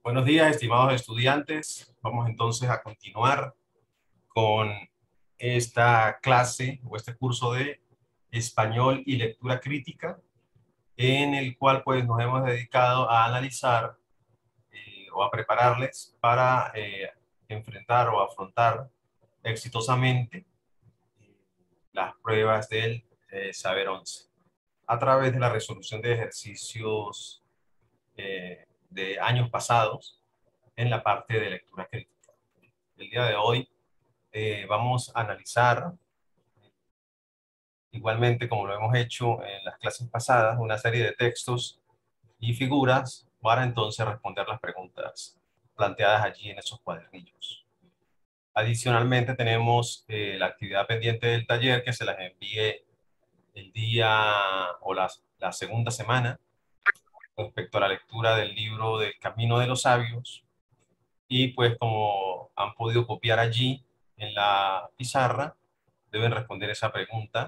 Buenos días, estimados estudiantes. Vamos entonces a continuar con esta clase o este curso de español y lectura crítica, en el cual pues nos hemos dedicado a analizar o a prepararles para enfrentar o afrontar exitosamente las pruebas del Saber 11 a través de la resolución de ejercicios de años pasados en la parte de lectura crítica. El día de hoy vamos a analizar, igualmente como lo hemos hecho en las clases pasadas, una serie de textos y figuras para entonces responder las preguntas planteadas allí en esos cuadernillos. Adicionalmente tenemos la actividad pendiente del taller que se las envíe el día o la segunda semana respecto a la lectura del libro del Camino de los Sabios. Y pues como han podido copiar allí en la pizarra, deben responder esa pregunta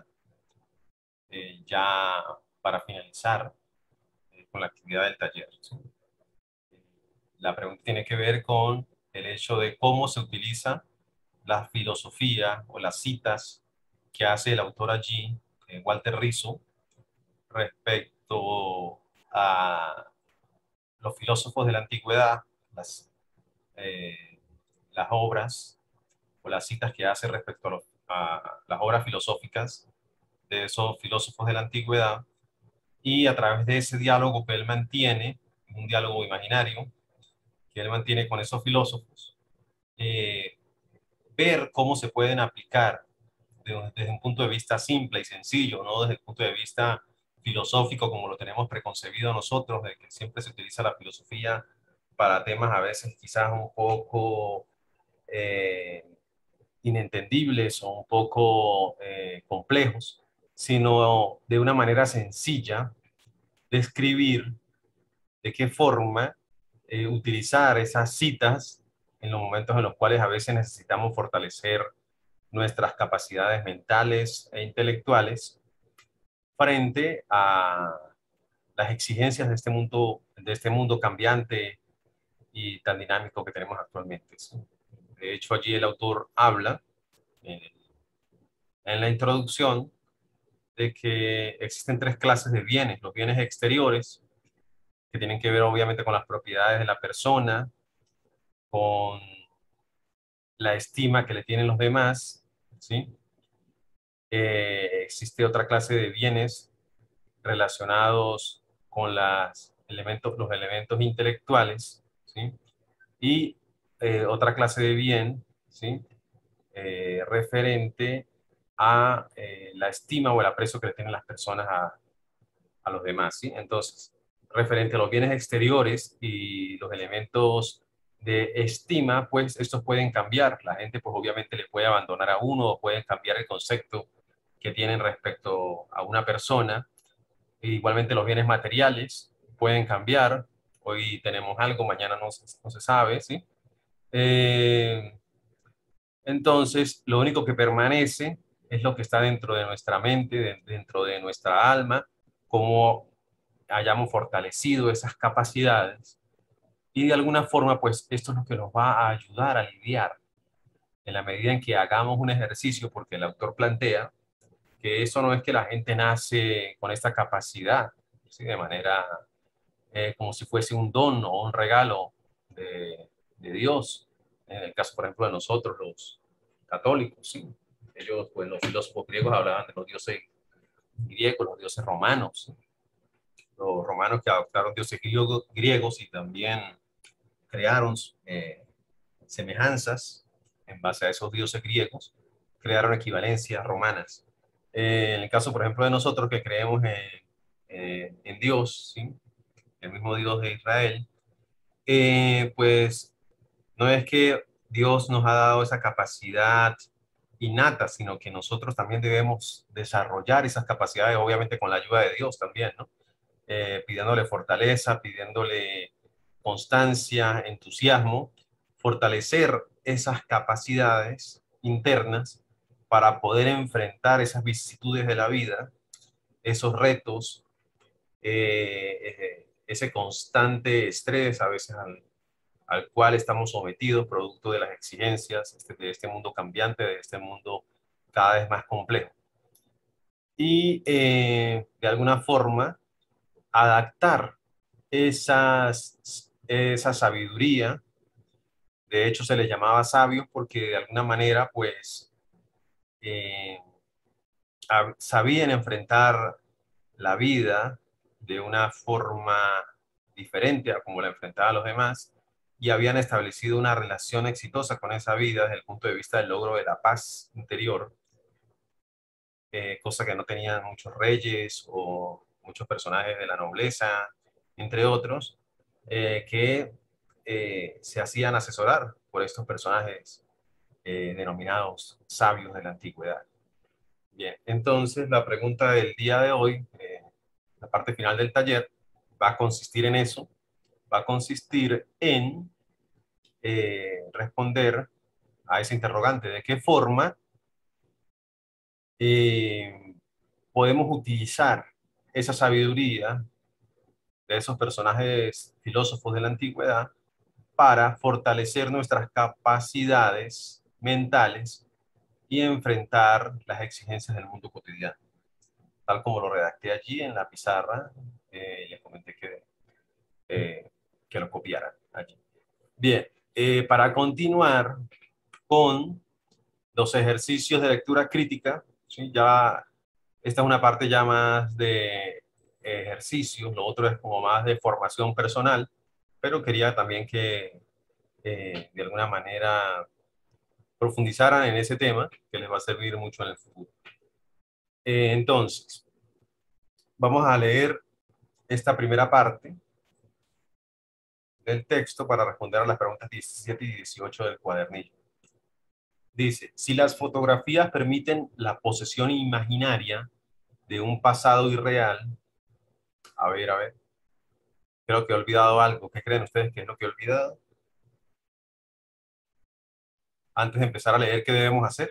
ya para finalizar con la actividad del taller, ¿sí? La pregunta tiene que ver con el hecho de cómo se utiliza la filosofía o las citas que hace el autor allí, Walter Rizzo, respecto a los filósofos de la antigüedad, las, eh, las obras o las citas que hace respecto a las obras filosóficas de esos filósofos de la antigüedad, y a través de ese diálogo que él mantiene, un diálogo imaginario que él mantiene con esos filósofos, eh, ver cómo se pueden aplicar desde un punto de vista simple y sencillo, no desde el punto de vista filosófico como lo tenemos preconcebido nosotros, de que siempre se utiliza la filosofía para temas a veces quizás un poco eh, inentendibles o un poco complejos, sino de una manera sencilla describir de qué forma utilizar esas citas en los momentos en los cuales a veces necesitamos fortalecer nuestras capacidades mentales e intelectuales frente a las exigencias de este mundo cambiante y tan dinámico que tenemos actualmente, ¿sí? De hecho, allí el autor habla eh, en la introducción de que existen tres clases de bienes: los bienes exteriores, que tienen que ver obviamente con las propiedades de la persona, con la estima que le tienen los demás, ¿sí? Existe otra clase de bienes relacionados con los elementos intelectuales, ¿sí? Y otra clase de bien, ¿sí? Referente a la estima o el aprecio que le tienen las personas a los demás, ¿sí? Entonces, referente a los bienes exteriores y los elementos de estima, pues estos pueden cambiar. La gente pues obviamente le puede abandonar a uno o pueden cambiar el concepto que tienen respecto a una persona. E igualmente los bienes materiales pueden cambiar. Hoy tenemos algo, mañana no se sabe, ¿sí? Eh, entonces, lo único que permanece es lo que está dentro de nuestra mente, dentro de nuestra alma, cómo hayamos fortalecido esas capacidades. Y de alguna forma, pues esto es lo que nos va a ayudar a lidiar en la medida en que hagamos un ejercicio, porque el autor plantea que eso no es que la gente nace con esta capacidad, ¿sí? De manera como si fuese un don o un regalo de Dios. En el caso, por ejemplo, de nosotros, los católicos, ¿sí? Ellos, pues los filósofos griegos hablaban de los dioses griegos, los dioses romanos, ¿sí? Los romanos que adoptaron dioses griegos y también crearon semejanzas en base a esos dioses griegos, crearon equivalencias romanas. En el caso, por ejemplo, de nosotros que creemos en Dios, ¿sí? El mismo Dios de Israel, pues no es que Dios nos ha dado esa capacidad innata, sino que nosotros también debemos desarrollar esas capacidades, obviamente con la ayuda de Dios también, ¿no? Pidiéndole fortaleza, pidiéndole constancia, entusiasmo, fortalecer esas capacidades internas para poder enfrentar esas vicisitudes de la vida, esos retos, ese constante estrés a veces al cual estamos sometidos, producto de las exigencias de este mundo cambiante, de este mundo cada vez más complejo. Y de alguna forma adaptar esa sabiduría. De hecho, se les llamaba sabios porque de alguna manera, pues, eh, sabían enfrentar la vida de una forma diferente a como la enfrentaban los demás y habían establecido una relación exitosa con esa vida desde el punto de vista del logro de la paz interior, cosa que no tenían muchos reyes o muchos personajes de la nobleza, entre otros, que se hacían asesorar por estos personajes denominados sabios de la antigüedad. Bien, entonces la pregunta del día de hoy, la parte final del taller, va a consistir en eso, va a consistir en responder a ese interrogante, de qué forma eh, podemos utilizar esa sabiduría de esos personajes filósofos de la antigüedad para fortalecer nuestras capacidades mentales y enfrentar las exigencias del mundo cotidiano. Tal como lo redacté allí en la pizarra, les comenté que lo copiaran allí. Bien, para continuar con los ejercicios de lectura crítica, ¿sí? Ya, esta es una parte ya más de ejercicios, lo otro es como más de formación personal, pero quería también que de alguna manera profundizaran en ese tema, que les va a servir mucho en el futuro. Entonces, vamos a leer esta primera parte del texto para responder a las preguntas 17 y 18 del cuadernillo. Dice, si las fotografías permiten la posesión imaginaria de un pasado irreal, a ver, creo que he olvidado algo. ¿Qué creen ustedes que es lo que he olvidado? Antes de empezar a leer, ¿qué debemos hacer?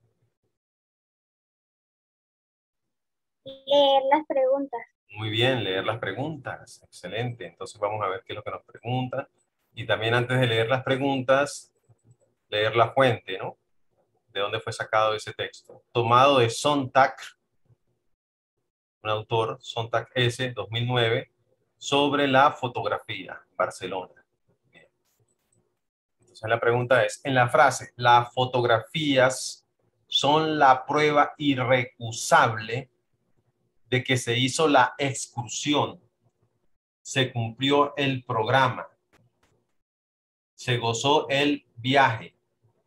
Leer las preguntas. Muy bien, leer las preguntas. Excelente. Entonces vamos a ver qué es lo que nos preguntan. Y también antes de leer las preguntas, leer la fuente, ¿no? De dónde fue sacado ese texto. Tomado de Sontag, un autor, Sontag S. 2009, sobre la fotografía, Barcelona. Bien. Entonces la pregunta es, en la frase, las fotografías son la prueba irrecusable de que se hizo la excursión, se cumplió el programa, se gozó el viaje.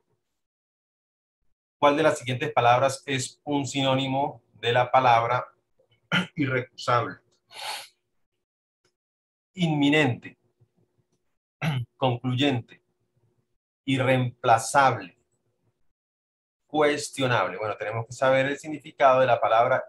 ¿Cuál de las siguientes palabras es un sinónimo de la palabra irrecusable? Inminente, concluyente, irreemplazable, cuestionable. Bueno, tenemos que saber el significado de la palabra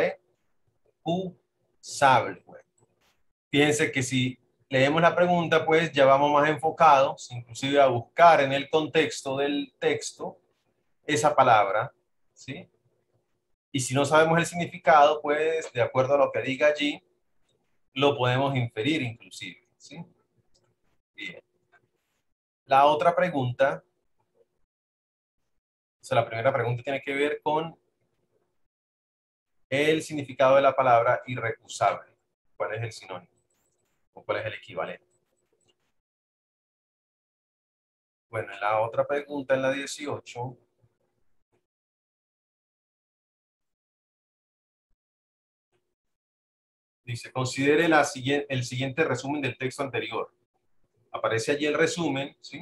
irrecusable. Bueno, fíjense que si leemos la pregunta, pues ya vamos más enfocados, inclusive a buscar en el contexto del texto esa palabra, ¿sí? Y si no sabemos el significado, pues de acuerdo a lo que diga allí, lo podemos inferir inclusive, ¿sí? Bien. La otra pregunta, o sea, la primera pregunta tiene que ver con el significado de la palabra irrecusable. ¿Cuál es el sinónimo? ¿O cuál es el equivalente? Bueno, en la otra pregunta, en la 18, dice, considere el siguiente resumen del texto anterior. Aparece allí el resumen, ¿sí?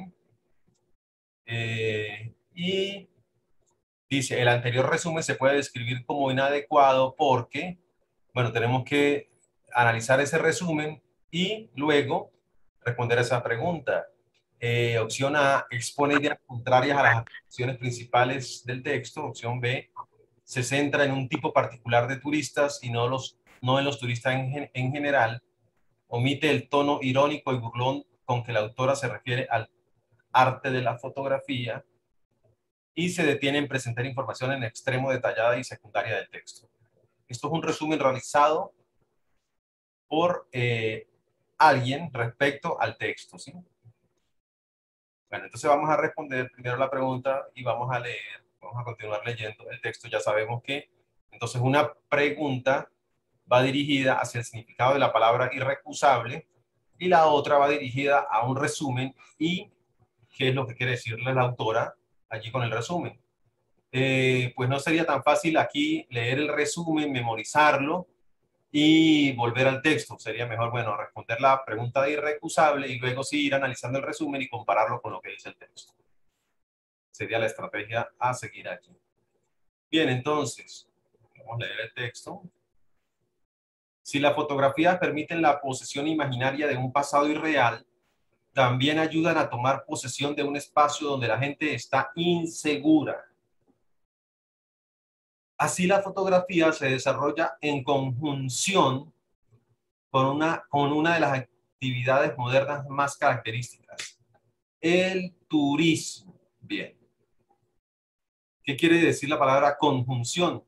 Y dice, el anterior resumen se puede describir como inadecuado porque, bueno, tenemos que analizar ese resumen y luego responder a esa pregunta. Opción A, expone ideas contrarias a las acciones principales del texto. Opción B, se centra en un tipo particular de turistas y no en los turistas en general. Omite el tono irónico y burlón con que la autora se refiere al arte de la fotografía y se detiene en presentar información en extremo detallada y secundaria del texto. Esto es un resumen realizado por alguien respecto al texto, ¿sí? Bueno, entonces vamos a responder primero la pregunta y vamos a leer, vamos a continuar leyendo el texto. Ya sabemos que entonces una pregunta va dirigida hacia el significado de la palabra irrecusable y la otra va dirigida a un resumen y qué es lo que quiere decirle la autora allí con el resumen. Pues no sería tan fácil aquí leer el resumen, memorizarlo y volver al texto. Sería mejor, bueno, responder la pregunta de irrecusable y luego sí ir analizando el resumen y compararlo con lo que dice el texto. Sería la estrategia a seguir aquí. Bien, entonces, vamos a leer el texto. Si las fotografías permiten la posesión imaginaria de un pasado irreal, también ayudan a tomar posesión de un espacio donde la gente está insegura. Así la fotografía se desarrolla en conjunción con una de las actividades modernas más características, el turismo. Bien. ¿Qué quiere decir la palabra conjunción?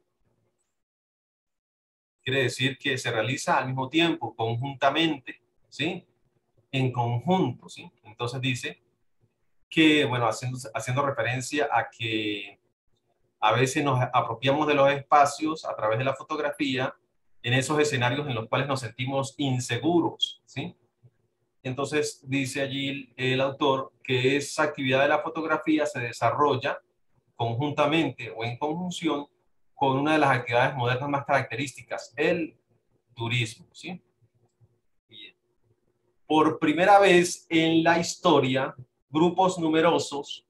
Quiere decir que se realiza al mismo tiempo, conjuntamente, ¿sí? En conjunto, ¿sí? Entonces dice que, bueno, haciendo referencia a que a veces nos apropiamos de los espacios a través de la fotografía en esos escenarios en los cuales nos sentimos inseguros, ¿sí? Entonces dice allí el autor que esa actividad de la fotografía se desarrolla conjuntamente o en conjunción con una de las actividades modernas más características, el turismo, ¿sí? Bien. Por primera vez en la historia, grupos numerosos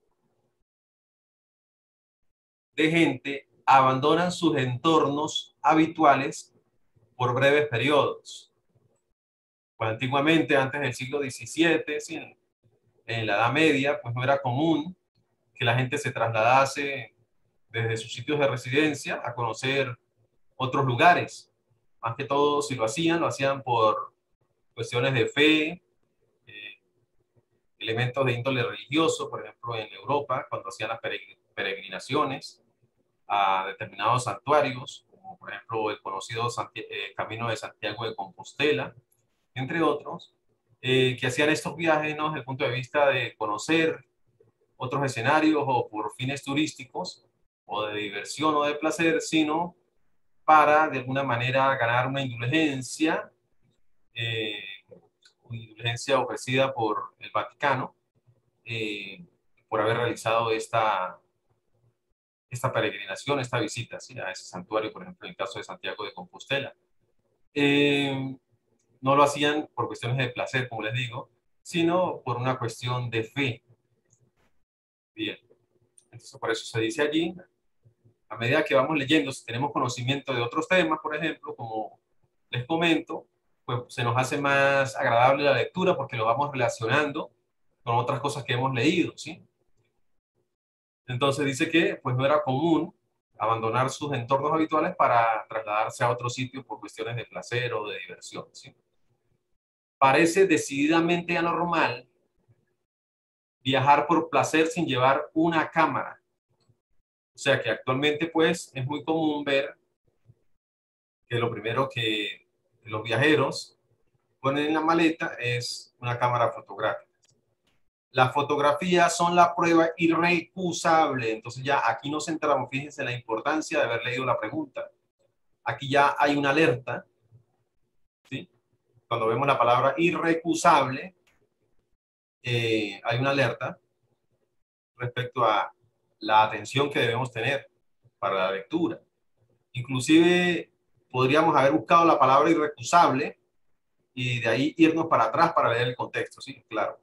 de gente abandonan sus entornos habituales por breves periodos. Pues antiguamente, antes del siglo XVII, ¿sí? En la Edad Media, pues no era común que la gente se trasladase desde sus sitios de residencia a conocer otros lugares. Más que todo, si lo hacían por cuestiones de fe, eh, elementos de índole religioso, por ejemplo, en Europa, cuando hacían las peregrinaciones a determinados santuarios, como por ejemplo el conocido Camino de Santiago de Compostela, entre otros, que hacían estos viajes, ¿no?, desde el punto de vista de conocer otros escenarios o por fines turísticos o de diversión o de placer, sino para de alguna manera ganar eh, una indulgencia ofrecida por el Vaticano eh, por haber realizado esta peregrinación, esta visita, ¿sí?, a ese santuario, por ejemplo, en el caso de Santiago de Compostela. Eh, no lo hacían por cuestiones de placer, como les digo, sino por una cuestión de fe. Bien, entonces por eso se dice allí, a medida que vamos leyendo, si tenemos conocimiento de otros temas, por ejemplo, como les comento, pues se nos hace más agradable la lectura porque lo vamos relacionando con otras cosas que hemos leído, ¿sí? Entonces dice que pues no era común abandonar sus entornos habituales para trasladarse a otro sitio por cuestiones de placer o de diversión, ¿sí? Parece decididamente anormal viajar por placer sin llevar una cámara. O sea que actualmente pues es muy común ver que lo primero que los viajeros ponen en la maleta es una cámara fotográfica. Las fotografías son la prueba irrecusable. Entonces ya aquí nos centramos, fíjense la importancia de haber leído la pregunta. Aquí ya hay una alerta, ¿sí? Cuando vemos la palabra irrecusable, hay una alerta respecto a la atención que debemos tener para la lectura. Inclusive podríamos haber buscado la palabra irrecusable y de ahí irnos para atrás para ver el contexto, ¿sí? Claro.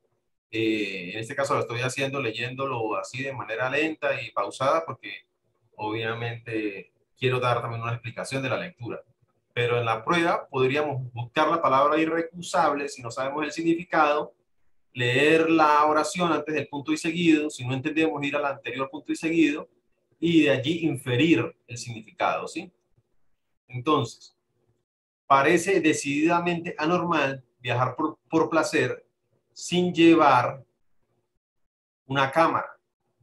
En este caso lo estoy haciendo leyéndolo así de manera lenta y pausada porque obviamente quiero dar también una explicación de la lectura. Pero en la prueba podríamos buscar la palabra irrecusable si no sabemos el significado, leer la oración antes del punto y seguido, si no entendemos ir al anterior punto y seguido, y de allí inferir el significado, ¿sí? Entonces, parece decididamente anormal viajar por placer sin llevar una cámara.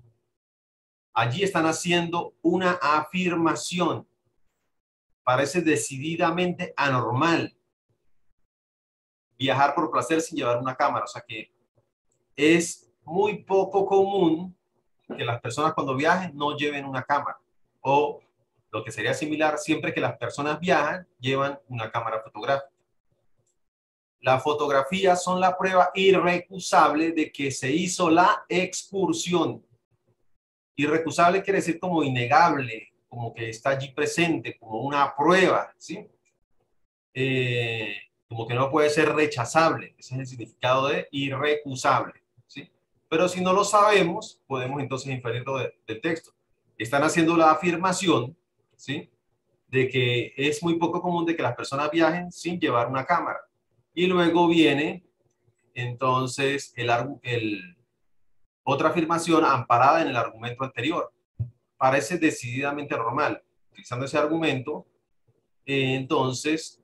Allí están haciendo una afirmación. Parece decididamente anormal viajar por placer sin llevar una cámara. O sea que es muy poco común que las personas cuando viajen no lleven una cámara. O lo que sería similar, siempre que las personas viajan, llevan una cámara fotográfica. Las fotografías son la prueba irrecusable de que se hizo la excursión. Irrecusable quiere decir como innegable, como que está allí presente, como una prueba, ¿sí? Como que no puede ser rechazable. Ese es el significado de irrecusable, ¿sí? Pero si no lo sabemos, podemos entonces inferirlo del texto. Están haciendo la afirmación, ¿sí? De que es muy poco común de que las personas viajen sin llevar una cámara. Y luego viene entonces otra afirmación amparada en el argumento anterior. Parece decididamente normal. Utilizando ese argumento, entonces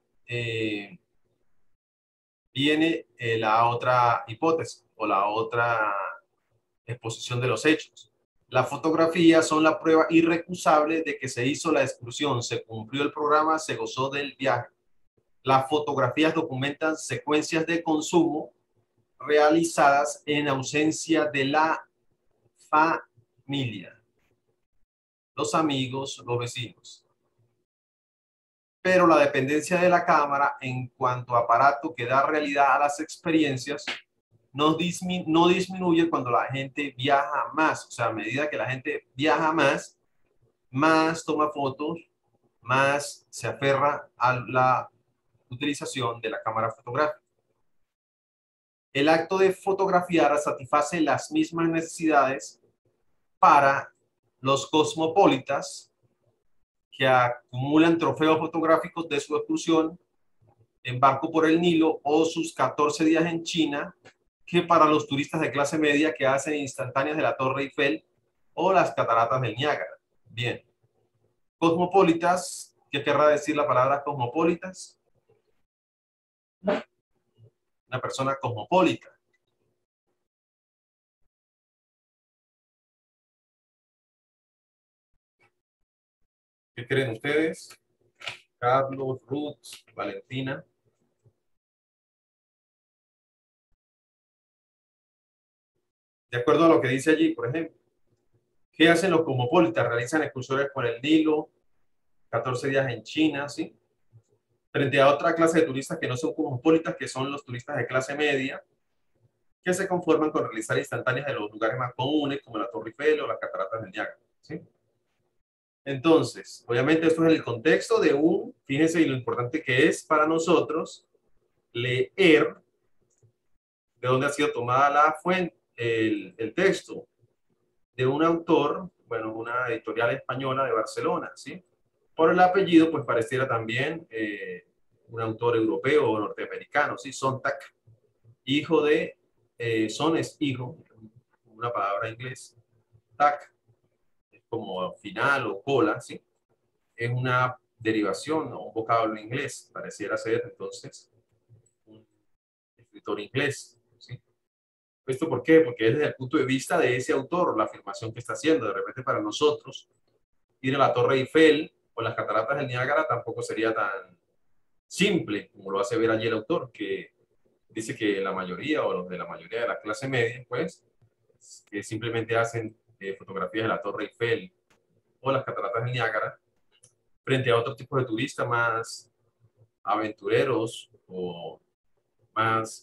viene la otra hipótesis o la otra exposición de los hechos. Las fotografías son la prueba irrecusable de que se hizo la excursión, se cumplió el programa, se gozó del viaje. Las fotografías documentan secuencias de consumo realizadas en ausencia de la familia, los amigos, los vecinos. Pero la dependencia de la cámara en cuanto a aparato que da realidad a las experiencias no disminuye cuando la gente viaja más. O sea, a medida que la gente viaja más, más toma fotos, más se aferra a la utilización de la cámara fotográfica. El acto de fotografiar satisface las mismas necesidades para los cosmopolitas que acumulan trofeos fotográficos de su excursión en barco por el Nilo o sus 14 días en China, que para los turistas de clase media que hacen instantáneas de la Torre Eiffel o las cataratas del Niágara. Bien. Cosmopolitas, ¿qué querrá decir la palabra cosmopolitas? Una persona cosmopolita. ¿Qué creen ustedes? Carlos, Ruth, Valentina. De acuerdo a lo que dice allí, por ejemplo, ¿qué hacen los cosmopolitas? Realizan excursiones por el Nilo, 14 días en China, ¿sí? Frente a otra clase de turistas que no son cosmopolitas, que son los turistas de clase media, que se conforman con realizar instantáneas de los lugares más comunes, como la Torre Eiffel o las cataratas del Niágara, ¿sí? Entonces, obviamente esto es el contexto de fíjense y lo importante que es para nosotros leer de dónde ha sido tomada la fuente, el texto de un autor, bueno, una editorial española de Barcelona, ¿sí? Por el apellido, pues pareciera también un autor europeo o norteamericano, ¿sí? Sontag, hijo de, son es hijo, una palabra inglés, tac, como final o cola, ¿sí? Es una derivación o un vocablo inglés, pareciera ser entonces un escritor inglés, ¿sí? ¿Esto por qué? Porque es desde el punto de vista de ese autor, la afirmación que está haciendo. De repente para nosotros, ir a la Torre Eiffel o las cataratas del Niágara tampoco sería tan simple como lo hace ver allí el autor, que dice que la mayoría o los de la mayoría de la clase media, pues, que simplemente hacen fotografías de la Torre Eiffel o las cataratas del Niágara, frente a otros tipos de turistas más aventureros o más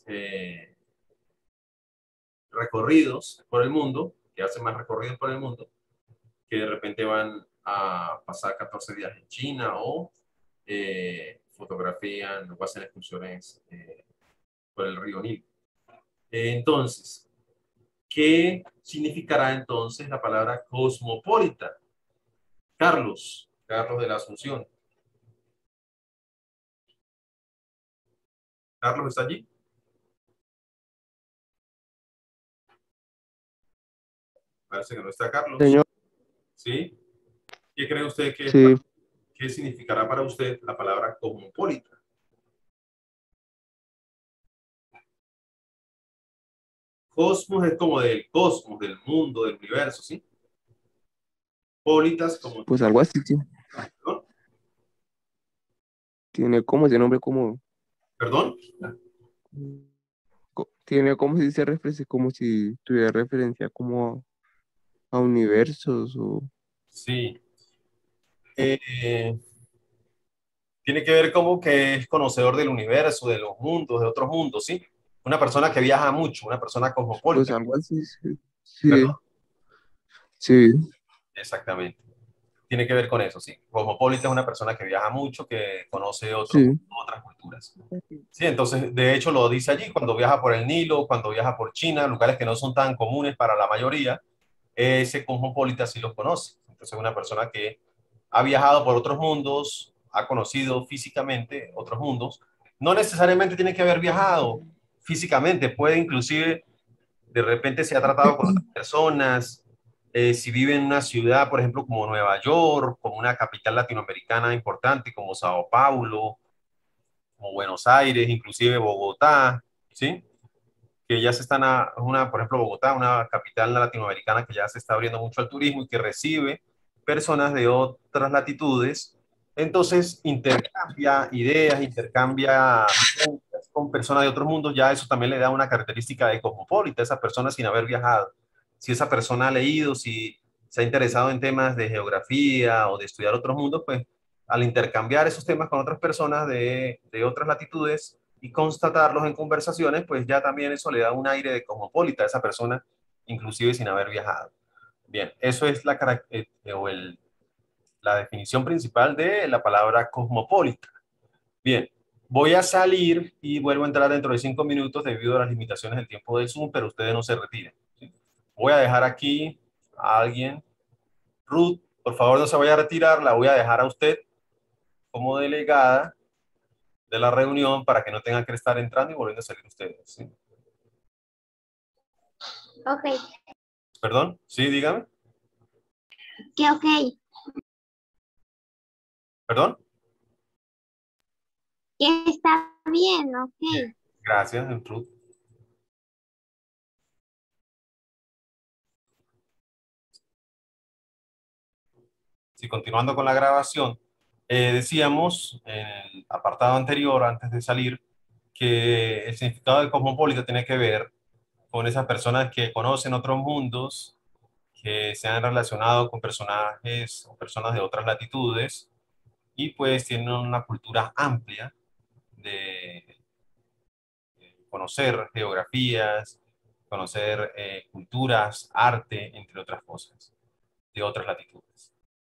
recorridos por el mundo, que hacen más recorridos por el mundo, que de repente van a pasar 14 días en China o fotografían o hacen excursiones por el río Nilo. Entonces, ¿qué significará entonces la palabra cosmopolita? Carlos, Carlos de la Asunción. ¿Carlos está allí? Parece que no está Carlos. Señor, ¿Sí? ¿Qué cree usted sí, qué significará para usted la palabra cosmopolita? Cosmos es como del cosmos, del mundo, del universo, ¿sí? Politas como, pues algo así, sí. ¿no? Tiene como ese nombre como, ¿Perdón? tiene como si se referencia, como si tuviera referencia como a universos o Sí. Eh, Tiene que ver como que es conocedor del universo, de los mundos, de otros mundos, ¿sí? Una persona que viaja mucho, una persona pues cosmopolita. algo así, sí, ¿Perdón? sí, sí, Exactamente. Tiene que ver con eso, sí. Cosmopolita es una persona que viaja mucho, que conoce sí, otras culturas. Sí, entonces, de hecho, lo dice allí, cuando viaja por el Nilo, cuando viaja por China, lugares que no son tan comunes para la mayoría, ese cosmopolita sí los conoce. Entonces, una persona que ha viajado por otros mundos, ha conocido físicamente otros mundos, no necesariamente tiene que haber viajado físicamente, puede inclusive, de repente se ha tratado con otras personas, si vive en una ciudad, por ejemplo, como Nueva York, como una capital latinoamericana importante, como Sao Paulo, como Buenos Aires, inclusive Bogotá, ¿sí? Que ya se están, por ejemplo, Bogotá, una capital latinoamericana que ya se está abriendo mucho al turismo y que recibe personas de otras latitudes. Entonces, intercambia ideas, intercambia con personas de otros mundos, ya eso también le da una característica de cosmopolita a esa persona sin haber viajado. Si esa persona ha leído, si se ha interesado en temas de geografía o de estudiar otros mundos, pues al intercambiar esos temas con otras personas de otras latitudes, y constatarlos en conversaciones, pues ya también eso le da un aire de cosmopolita a esa persona, inclusive sin haber viajado. Bien, eso es la definición principal de la palabra cosmopolita. Bien, voy a salir y vuelvo a entrar dentro de 5 minutos debido a las limitaciones del tiempo del Zoom, pero ustedes no se retiren, ¿sí? Voy a dejar aquí a alguien. Ruth, por favor no se vaya a retirar, la voy a dejar a usted como delegada de la reunión para que no tengan que estar entrando y volviendo a salir ustedes, ¿sí? Ok, ¿Perdón? Sí, dígame. que ok, ¿Perdón? que está bien, Bien. ok. Gracias, Ruth. Sí, continuando con la grabación, decíamos en el apartado anterior, antes de salir, que el significado del cosmopolita tiene que ver con esas personas que conocen otros mundos, que se han relacionado con personajes o personas de otras latitudes y pues tienen una cultura amplia de conocer geografías, conocer culturas, arte, entre otras cosas, de otras latitudes.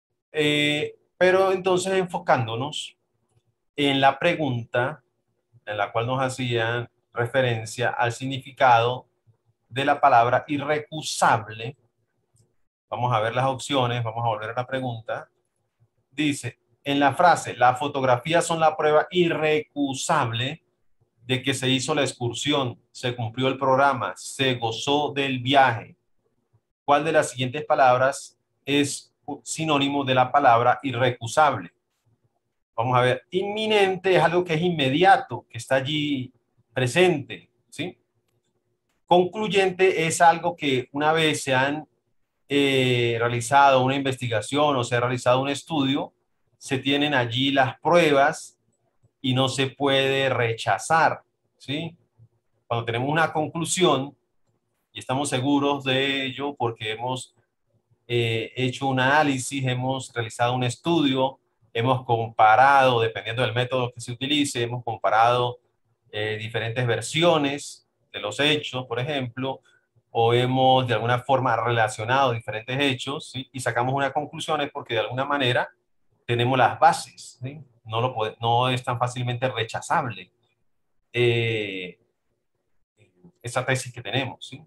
Pero entonces enfocándonos en la pregunta en la cual nos hacían referencia al significado de la palabra irrecusable, vamos a ver las opciones, vamos a volver a la pregunta. Dice, en la frase, las fotografías son la prueba irrecusable de que se hizo la excursión, se cumplió el programa, se gozó del viaje. ¿Cuál de las siguientes palabras es sinónimo de la palabra irrecusable? Vamos a ver, inminente es algo que es inmediato, que está allí presente, ¿sí? Concluyente es algo que una vez se han realizado una investigación o se ha realizado un estudio, se tienen allí las pruebas y no se puede rechazar, ¿sí? Cuando tenemos una conclusión y estamos seguros de ello porque hemos hecho un análisis, hemos realizado un estudio, hemos comparado, dependiendo del método que se utilice, hemos comparado diferentes versiones de los hechos, por ejemplo, o hemos de alguna forma relacionado diferentes hechos, ¿sí? Y sacamos una conclusión es porque de alguna manera tenemos las bases, ¿sí? No es tan fácilmente rechazable eh, esa tesis que tenemos, ¿sí?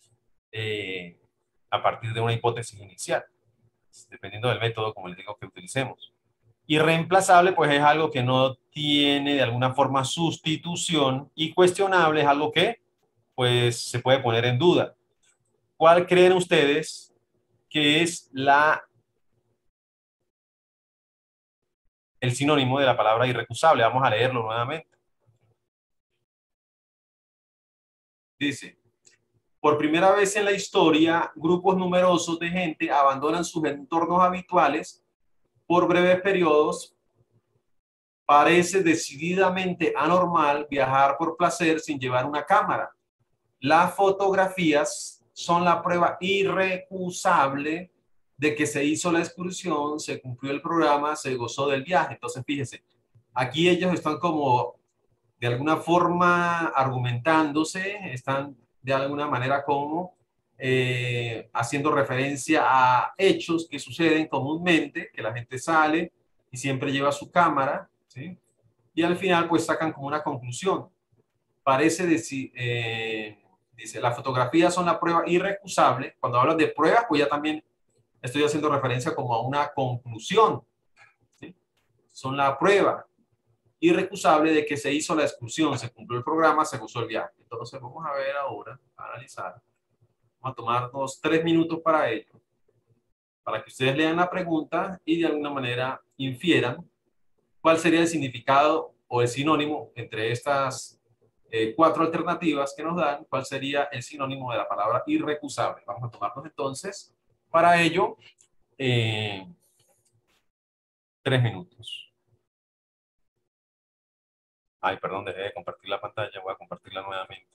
Eh, a partir de una hipótesis inicial, dependiendo del método, como les digo, que utilicemos. Irreemplazable, pues es algo que no tiene de alguna forma sustitución, y cuestionable es algo que pues se puede poner en duda. ¿Cuál creen ustedes que es el sinónimo de la palabra irrecusable? Vamos a leerlo nuevamente. Dice, por primera vez en la historia, grupos numerosos de gente abandonan sus entornos habituales por breves periodos. Parece decididamente anormal viajar por placer sin llevar una cámara, Las fotografías son la prueba irrecusable de que se hizo la excursión, se cumplió el programa, se gozó del viaje. Entonces, fíjese, aquí ellos están como de alguna forma argumentándose, están de alguna manera como haciendo referencia a hechos que suceden comúnmente, que la gente sale y siempre lleva su cámara, ¿sí? Y al final pues sacan como una conclusión. Parece decir, dice, las fotografías son la prueba irrecusable. Cuando hablan de pruebas, pues ya también estoy haciendo referencia como a una conclusión, ¿sí? Son la prueba irrecusable de que se hizo la excursión, se cumplió el programa, se gozó el viaje. Entonces vamos a ver ahora, a analizar. Vamos a tomarnos 3 minutos para ello, para que ustedes lean la pregunta y de alguna manera infieran cuál sería el significado o el sinónimo entre estas 4 alternativas que nos dan, cuál sería el sinónimo de la palabra irrecusable. Vamos a tomarnos entonces para ello 3 minutos. Ay, perdón, dejé de compartir la pantalla, voy a compartirla nuevamente.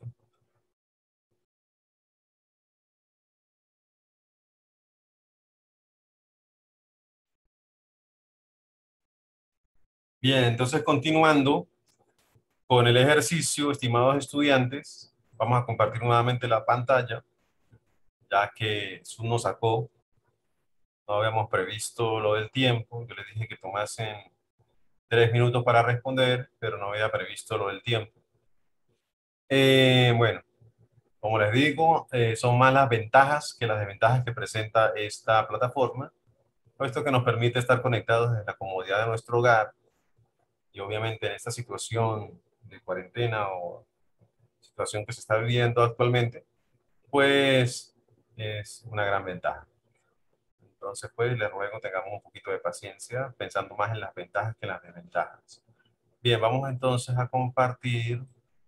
Bien, entonces continuando con el ejercicio, estimados estudiantes, vamos a compartir nuevamente la pantalla, ya que Zoom nos sacó, no habíamos previsto lo del tiempo, yo les dije que tomasen 3 minutos para responder, pero no había previsto lo del tiempo. Bueno, como les digo, son más las ventajas que las desventajas que presenta esta plataforma, puesto que nos permite estar conectados desde la comodidad de nuestro hogar y obviamente en esta situación de cuarentena o situación que se está viviendo actualmente, pues es una gran ventaja. Entonces, pues les ruego tengamos un poquito de paciencia, pensando más en las ventajas que en las desventajas. Bien, vamos entonces a compartir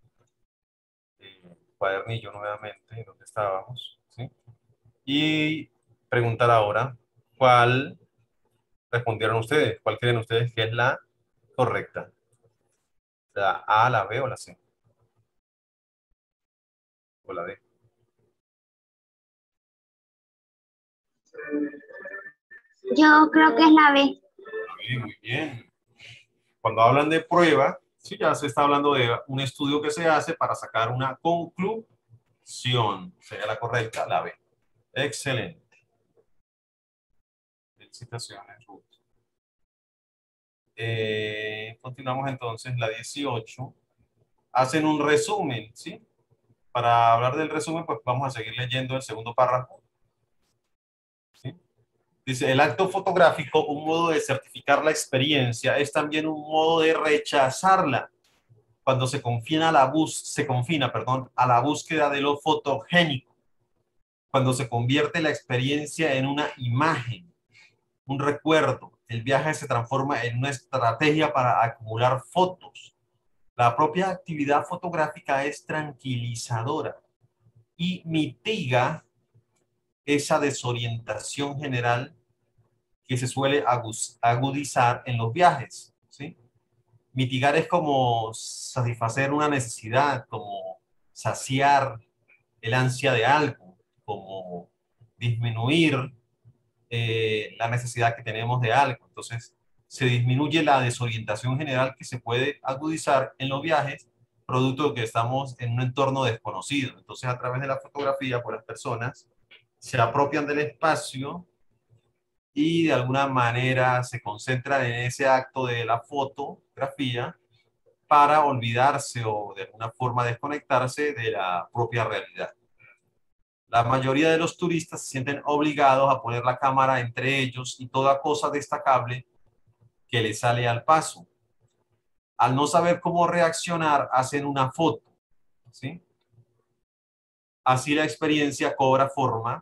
el cuadernillo nuevamente, donde estábamos, ¿sí? Y preguntar ahora, ¿cuál respondieron ustedes? ¿Cuál creen ustedes que es la correcta? ¿La A, la B o la C? ¿O la D? Yo creo que es la B. Muy bien. Cuando hablan de prueba, sí, ya se está hablando de un estudio que se hace para sacar una conclusión. Sería la correcta, la B. Excelente. Felicitaciones, Ruth. Continuamos entonces, la 18. Hacen un resumen, ¿sí? Para hablar del resumen, pues vamos a seguir leyendo el segundo párrafo. ¿Sí? Dice, el acto fotográfico, un modo de certificar la experiencia, es también un modo de rechazarla. Cuando se confina a la búsqueda de lo fotogénico, cuando se convierte la experiencia en una imagen, un recuerdo, el viaje se transforma en una estrategia para acumular fotos. La propia actividad fotográfica es tranquilizadora y mitiga esa desorientación general que se suele agudizar en los viajes, ¿sí? Mitigar es como satisfacer una necesidad, como saciar el ansia de algo, como disminuir la necesidad que tenemos de algo. Entonces, se disminuye la desorientación general que se puede agudizar en los viajes, producto de que estamos en un entorno desconocido. Entonces, a través de la fotografía, pues las personas se apropian del espacio y de alguna manera se concentran en ese acto de la fotografía para olvidarse o de alguna forma desconectarse de la propia realidad. La mayoría de los turistas se sienten obligados a poner la cámara entre ellos y toda cosa destacable que les sale al paso. Al no saber cómo reaccionar, hacen una foto, ¿sí? Así la experiencia cobra forma,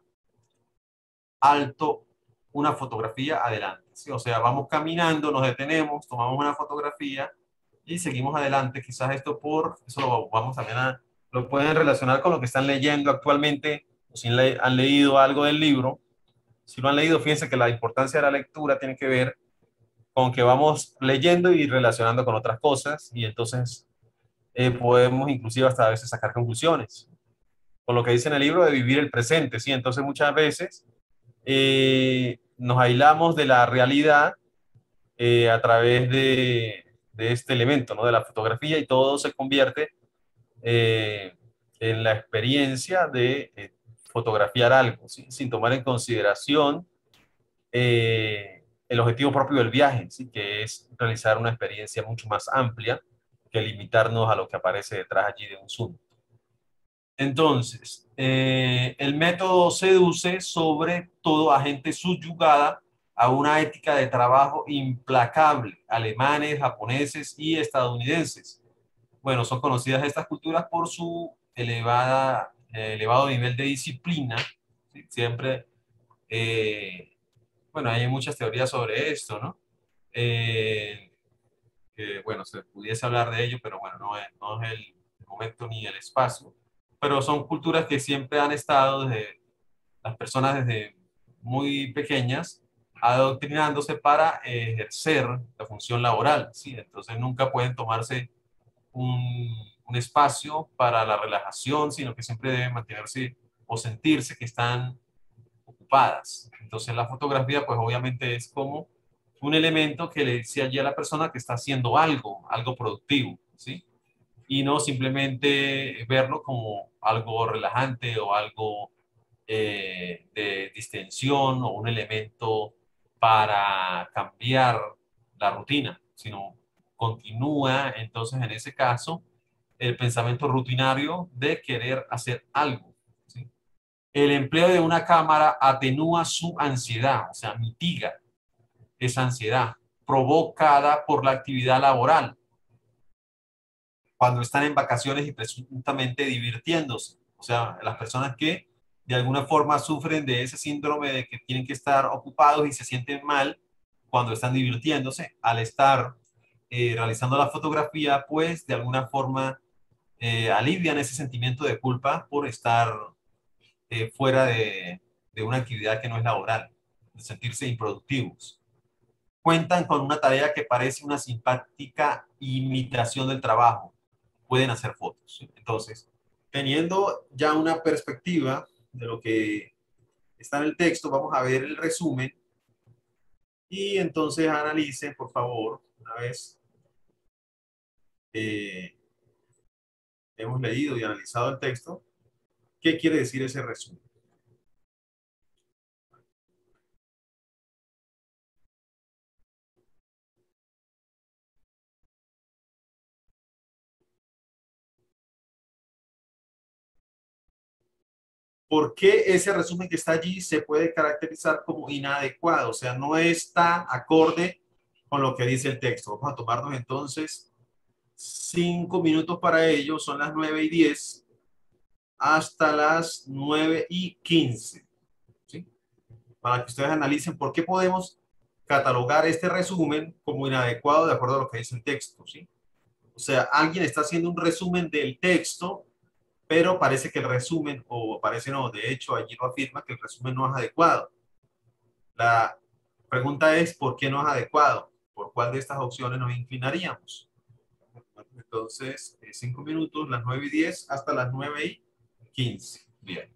alto, una fotografía adelante, ¿sí? O sea, vamos caminando, nos detenemos, tomamos una fotografía y seguimos adelante. Quizás esto eso lo vamos también lo pueden relacionar con lo que están leyendo actualmente, o si han leído algo del libro. Si lo han leído, fíjense que la importancia de la lectura tiene que ver con que vamos leyendo y relacionando con otras cosas y entonces podemos inclusive hasta a veces sacar conclusiones. con lo que dice en el libro de vivir el presente, ¿sí? Entonces muchas veces nos aislamos de la realidad a través de este elemento, ¿no? De la fotografía, y todo se convierte eh, en la experiencia de fotografiar algo, ¿sí? Sin tomar en consideración el objetivo propio del viaje, ¿sí? Que es realizar una experiencia mucho más amplia que limitarnos a lo que aparece detrás allí de un zoom. Entonces, el método seduce sobre todo a gente subyugada a una ética de trabajo implacable, alemanes, japoneses y estadounidenses. Bueno, son conocidas estas culturas por su elevado nivel de disciplina. ¿Sí? Siempre, bueno, hay muchas teorías sobre esto, ¿no? Eh, que, bueno, se pudiese hablar de ello, pero bueno, no es el momento ni el espacio. Pero son culturas que siempre han estado desde las personas desde muy pequeñas adoctrinándose para ejercer la función laboral, ¿sí? Entonces nunca pueden tomarse un espacio para la relajación, sino que siempre deben mantenerse o sentirse que están ocupadas. Entonces la fotografía, pues obviamente es como un elemento que le dice allí a la persona que está haciendo algo productivo, ¿sí? Y no simplemente verlo como algo relajante o algo de distensión o un elemento para cambiar la rutina, sino continúa entonces en ese caso el pensamiento rutinario de querer hacer algo, ¿sí? El empleo de una cámara atenúa su ansiedad, o sea, mitiga esa ansiedad provocada por la actividad laboral cuando están en vacaciones y presuntamente divirtiéndose. O sea, las personas que de alguna forma sufren de ese síndrome de que tienen que estar ocupados y se sienten mal cuando están divirtiéndose, al estar realizando la fotografía, pues de alguna forma alivian ese sentimiento de culpa por estar fuera de una actividad que no es laboral, de sentirse improductivos. Cuentan con una tarea que parece una simpática imitación del trabajo. Pueden hacer fotos. Entonces, teniendo ya una perspectiva de lo que está en el texto, vamos a ver el resumen y entonces analicen, por favor, una vez hemos leído y analizado el texto, qué quiere decir ese resumen. ¿Por qué ese resumen que está allí se puede caracterizar como inadecuado? O sea, no está acorde con lo que dice el texto. Vamos a tomarnos entonces 5 minutos para ello. Son las 9:10 hasta las 9:15. ¿Sí? Para que ustedes analicen por qué podemos catalogar este resumen como inadecuado de acuerdo a lo que dice el texto. ¿Sí? O sea, alguien está haciendo un resumen del texto, pero parece que el resumen, o parece no, de hecho allí lo afirma que el resumen no es adecuado. La pregunta es, ¿por qué no es adecuado? ¿Por cuál de estas opciones nos inclinaríamos? Entonces, 5 minutos, las 9:10 hasta las 9:15. Bien.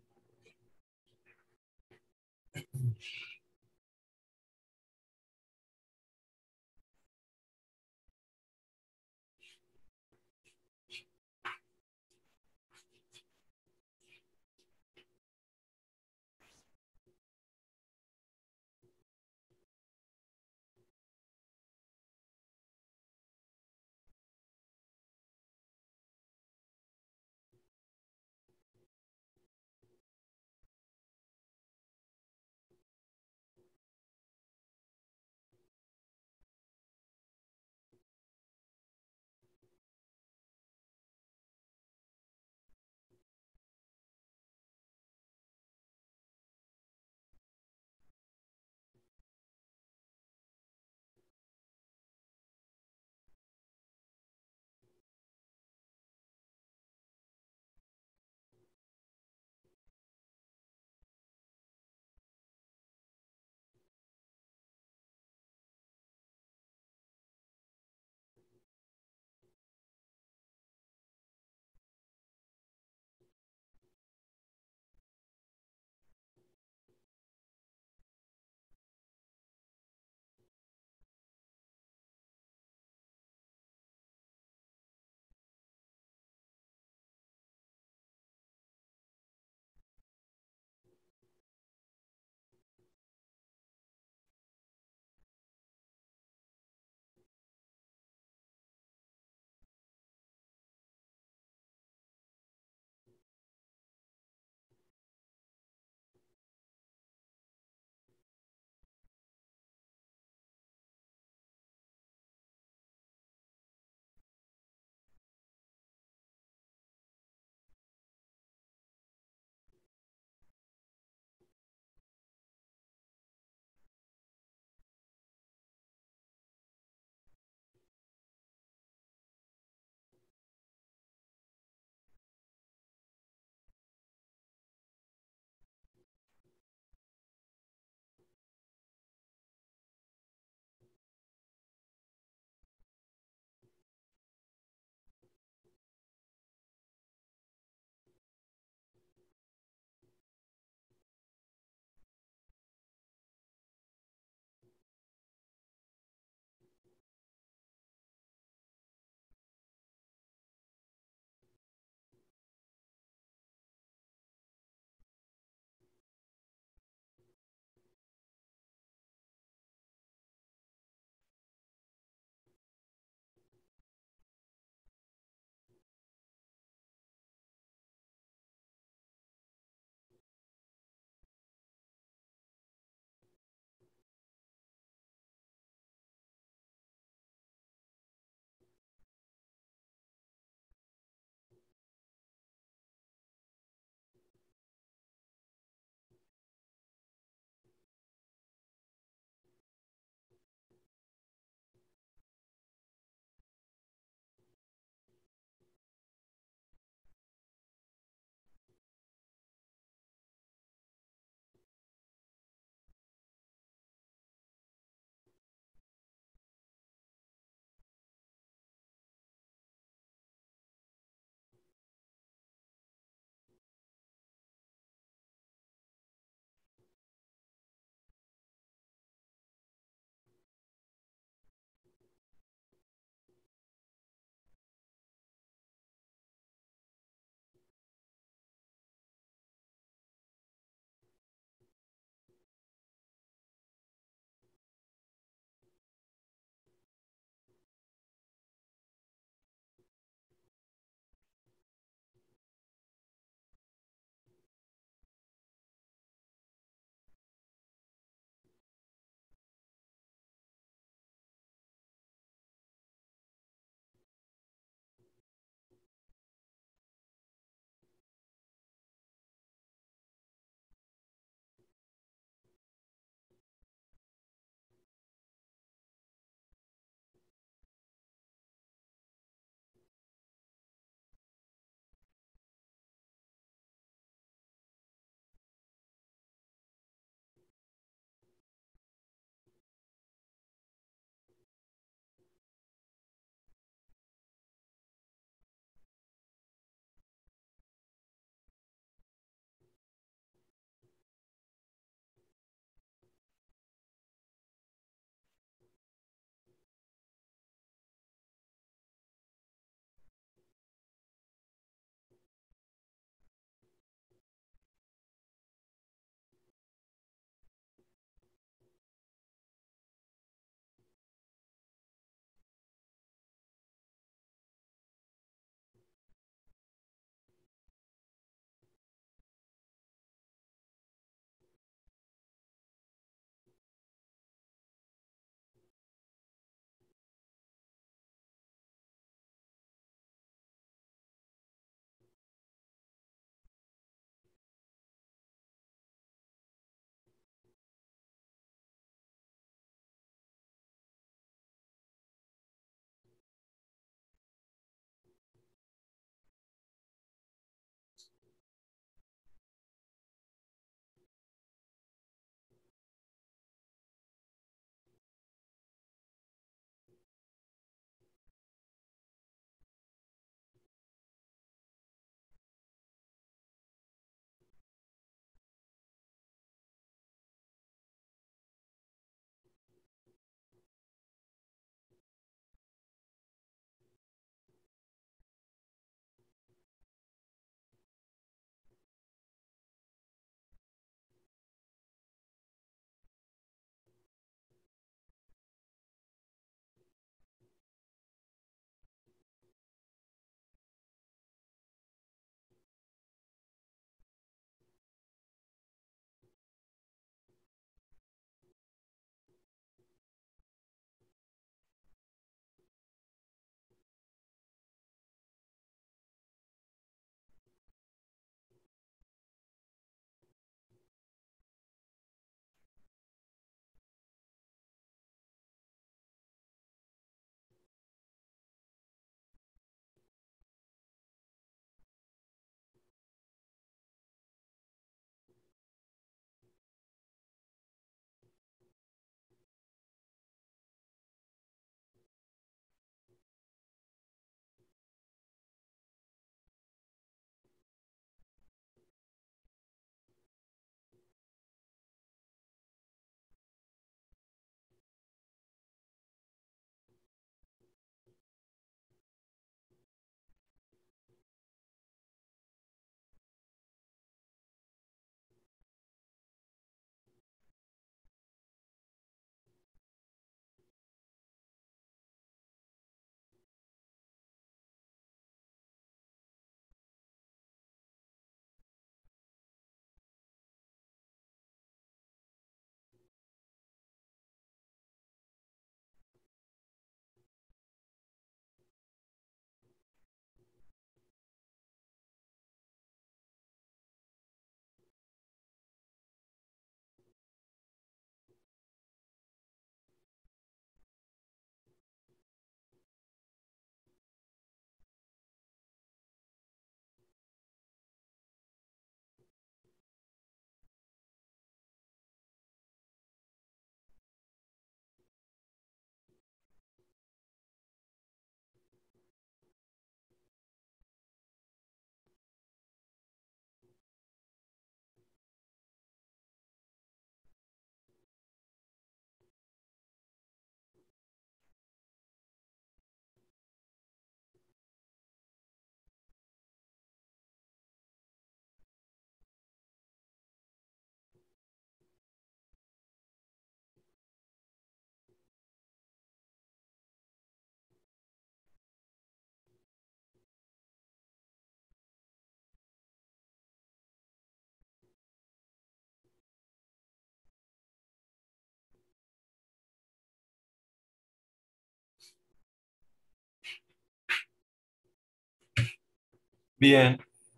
Bien.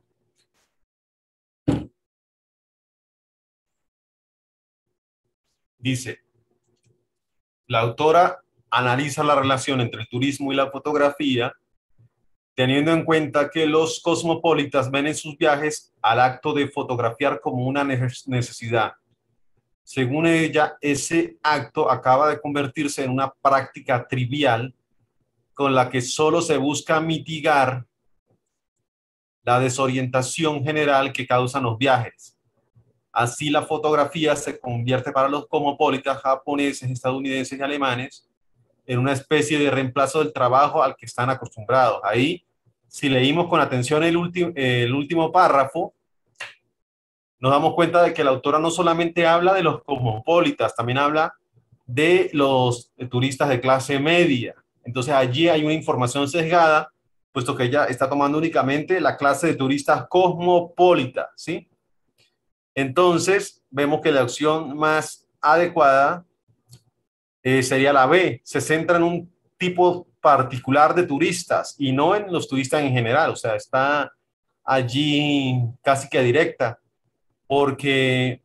Dice, la autora analiza la relación entre el turismo y la fotografía, teniendo en cuenta que los cosmopolitas ven en sus viajes al acto de fotografiar como una necesidad. Según ella, ese acto acaba de convertirse en una práctica trivial con la que solo se busca mitigar la desorientación general que causan los viajes. Así la fotografía se convierte para los cosmopolitas japoneses, estadounidenses y alemanes en una especie de reemplazo del trabajo al que están acostumbrados. Ahí, si leímos con atención el último párrafo, nos damos cuenta de que la autora no solamente habla de los cosmopolitas, también habla de los turistas de clase media. Entonces allí hay una información sesgada, puesto que ella está tomando únicamente la clase de turistas cosmopolitas, ¿sí? Entonces vemos que la opción más adecuada sería la B. Se centra en un tipo particular de turistas y no en los turistas en general. O sea, está allí casi que directa, porque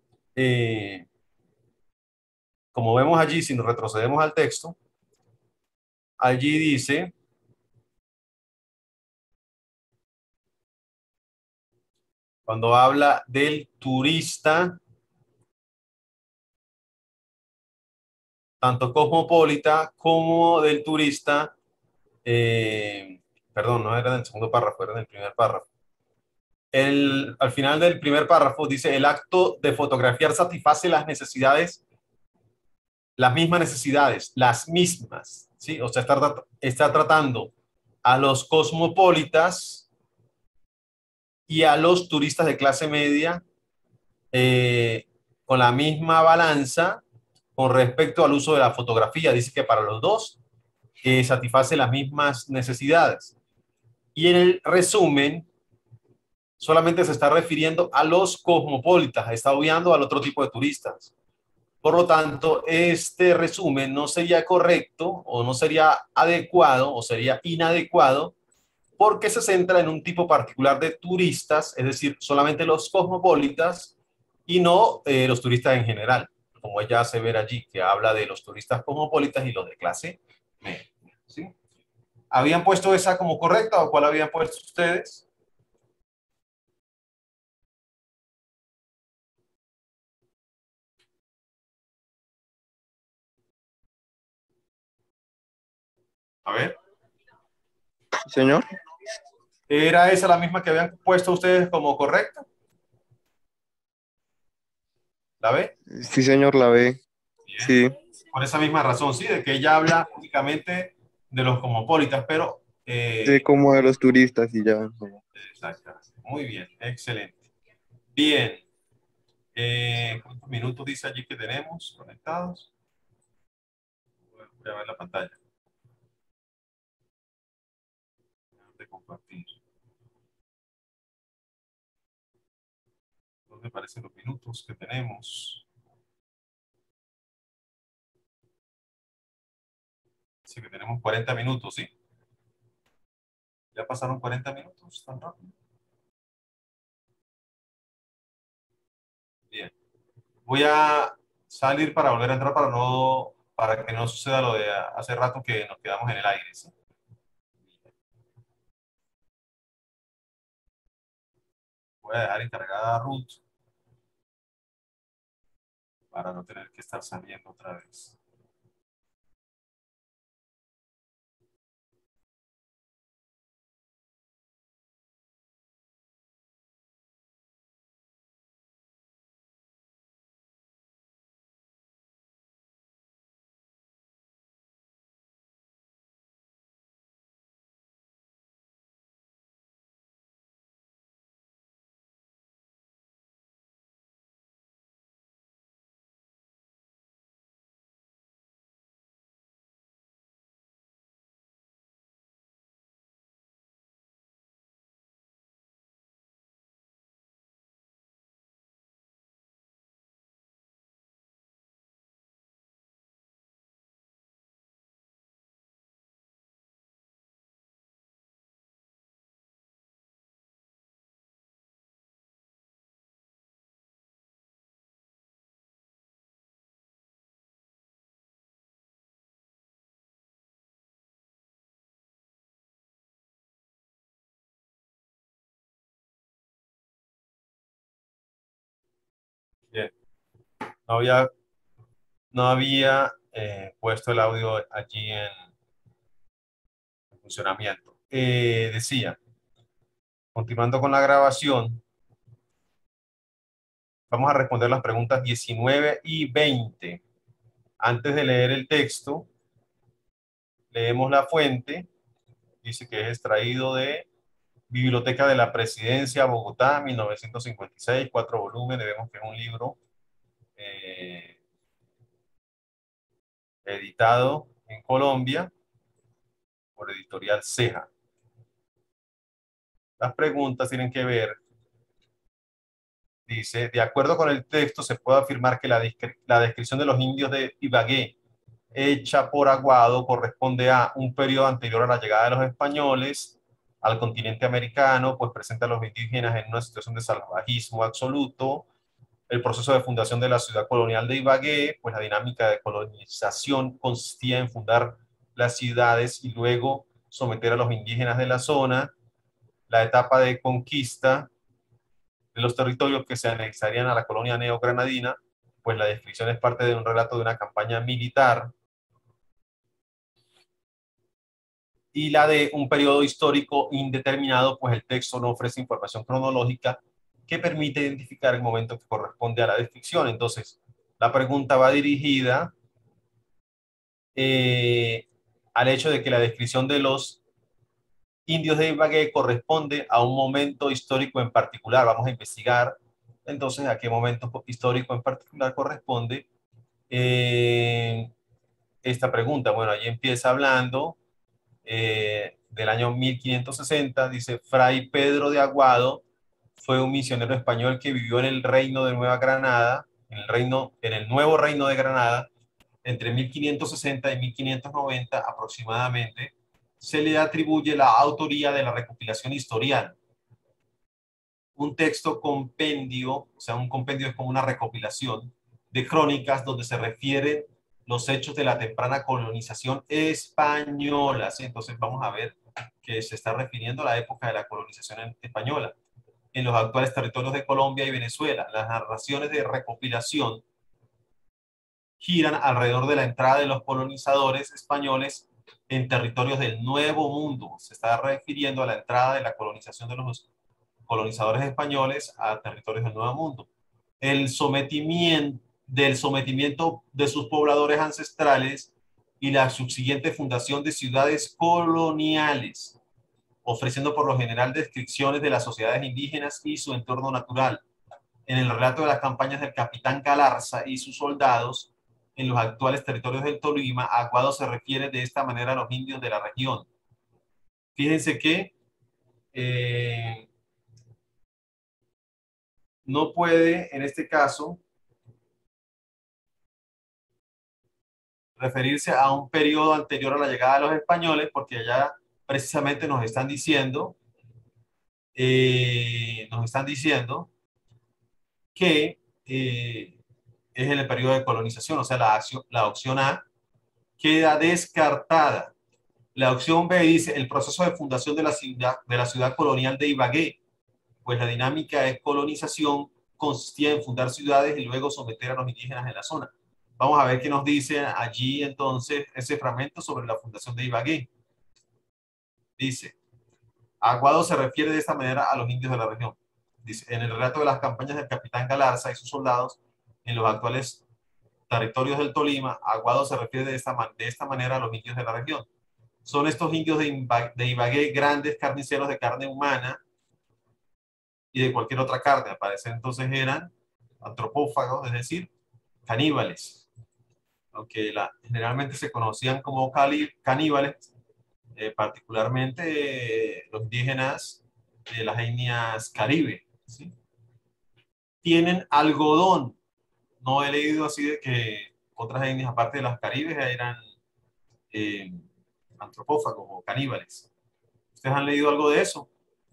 como vemos allí, si nos retrocedemos al texto, allí dice, cuando habla del turista, tanto cosmopolita como del turista, perdón, no era en el segundo párrafo, era en el primer párrafo. Al final del primer párrafo dice, el acto de fotografiar satisface las necesidades, las mismas necesidades, las mismas, ¿sí? O sea, está tratando a los cosmopolitas y a los turistas de clase media con la misma balanza con respecto al uso de la fotografía. Dice que para los dos satisface las mismas necesidades. Y en el resumen, solamente se está refiriendo a los cosmopolitas, está obviando al otro tipo de turistas. Por lo tanto, este resumen no sería correcto o no sería adecuado o sería inadecuado porque se centra en un tipo particular de turistas, es decir, solamente los cosmopolitas y no los turistas en general, como ella hace ver allí, que habla de los turistas cosmopolitas y los de clase media. ¿Sí? ¿Habían puesto esa como correcta o cuál habían puesto ustedes? A ver. Señor, ¿Era esa la misma que habían puesto ustedes como correcta? ¿La ve? sí, señor, la ve. Bien. Sí, Por esa misma razón, sí, de que ella habla únicamente de los cosmopolitas, pero de como de los turistas y ya. No. exactamente. Muy bien, excelente. Bien. ¿Cuántos minutos dice allí que tenemos conectados? Voy a ver la pantalla. De compartir. ¿Dónde aparecen los minutos que tenemos? Dice que tenemos 40 minutos, sí. ¿Ya pasaron 40 minutos tan rápido? Bien. Voy a salir para volver a entrar para que no suceda lo de hace rato que nos quedamos en el aire, ¿sí? Voy a dejar encargada a Ruth para no tener que estar saliendo otra vez. Bien. No había, no había puesto el audio allí en funcionamiento. Decía, continuando con la grabación, vamos a responder las preguntas 19 y 20. Antes de leer el texto, leemos la fuente. Dice que es extraído de Biblioteca de la Presidencia, Bogotá, 1956, 4 volúmenes. Vemos que es un libro eh, editado en Colombia por Editorial Ceja. Las preguntas tienen que ver, dice, de acuerdo con el texto, se puede afirmar que la descripción de los indios de Ibagué, hecha por Aguado, corresponde a un periodo anterior a la llegada de los españoles al continente americano, pues presenta a los indígenas en una situación de salvajismo absoluto. El proceso de fundación de la ciudad colonial de Ibagué, pues la dinámica de colonización consistía en fundar las ciudades y luego someter a los indígenas de la zona. La etapa de conquista de los territorios que se anexarían a la colonia neogranadina, pues la descripción es parte de un relato de una campaña militar. Y la de un periodo histórico indeterminado, pues el texto no ofrece información cronológica que permite identificar el momento que corresponde a la descripción. Entonces, la pregunta va dirigida al hecho de que la descripción de los indios de Ibagué corresponde a un momento histórico en particular. Vamos a investigar entonces a qué momento histórico en particular corresponde esta pregunta. Bueno, allí empieza hablando del año 1560, dice, Fray Pedro de Aguado fue un misionero español que vivió en el reino de Nueva Granada, en el nuevo reino de Granada, entre 1560 y 1590 aproximadamente. Se le atribuye la autoría de la recopilación historial. Un texto compendio, o sea, un compendio es como una recopilación de crónicas donde se refieren los hechos de la temprana colonización española. ¿Sí? Entonces vamos a ver que se está refiriendo a la época de la colonización española en los actuales territorios de Colombia y Venezuela. Las narraciones de recopilación giran alrededor de la entrada de los colonizadores españoles en territorios del Nuevo Mundo. Se está refiriendo a la entrada de la colonización de los colonizadores españoles a territorios del Nuevo Mundo. Del sometimiento de sus pobladores ancestrales y la subsiguiente fundación de ciudades coloniales, ofreciendo por lo general descripciones de las sociedades indígenas y su entorno natural. En el relato de las campañas del capitán Galarza y sus soldados en los actuales territorios del Tolima, Aguado se refiere de esta manera a los indios de la región. Fíjense que no puede, en este caso, referirse a un periodo anterior a la llegada de los españoles, porque allá precisamente nos están diciendo que es en el periodo de colonización, o sea, la opción A queda descartada. La opción B dice el proceso de fundación de la ciudad colonial de Ibagué, pues la dinámica de colonización consistía en fundar ciudades y luego someter a los indígenas en la zona. Vamos a ver qué nos dice allí entonces ese fragmento sobre la fundación de Ibagué. Dice, Aguado se refiere de esta manera a los indios de la región. Dice, en el relato de las campañas del capitán Galarza y sus soldados en los actuales territorios del Tolima, Aguado se refiere de esta manera a los indios de la región. Son estos indios de Ibagué grandes carniceros de carne humana y de cualquier otra carne. Al parecer entonces eran antropófagos, es decir, caníbales. Aunque generalmente se conocían como caníbales, particularmente los indígenas de las etnias caribe. ¿Sí? Tienen algodón. No he leído así de que otras etnias, aparte de las caribes, eran antropófagos o caníbales. ¿Ustedes han leído algo de eso?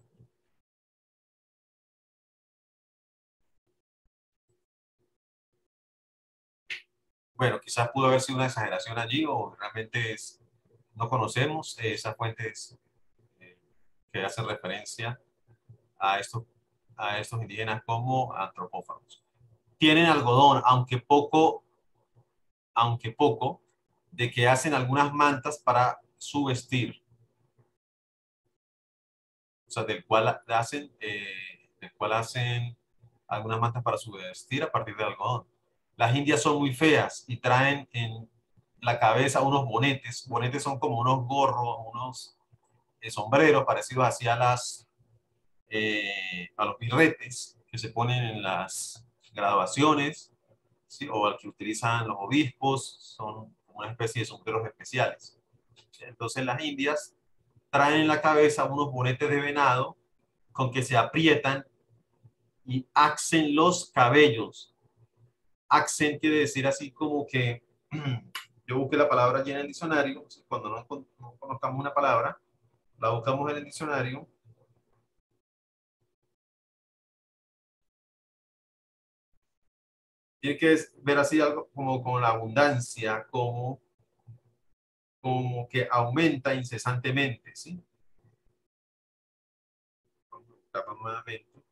Bueno, quizás pudo haber sido una exageración allí o realmente no conocemos esas fuentes que hacen referencia a estos indígenas como antropófagos. tienen algodón, aunque poco, de que hacen algunas mantas para su vestir. O sea, del cual hacen algunas mantas para su vestir a partir de algodón. Las indias son muy feas y traen en la cabeza unos bonetes. Bonetes son como unos gorros, unos sombreros parecidos así a los birretes que se ponen en las graduaciones, ¿sí? O al que utilizan los obispos, son una especie de sombreros especiales. Entonces las indias traen en la cabeza unos bonetes de venado con que se aprietan y axen los cabellos. Axen quiere decir así como que, yo busqué la palabra allí en el diccionario, cuando no conozcamos una palabra, la buscamos en el diccionario. Tiene que ver así algo como con la abundancia, como que aumenta incesantemente, ¿sí? Nuevamente.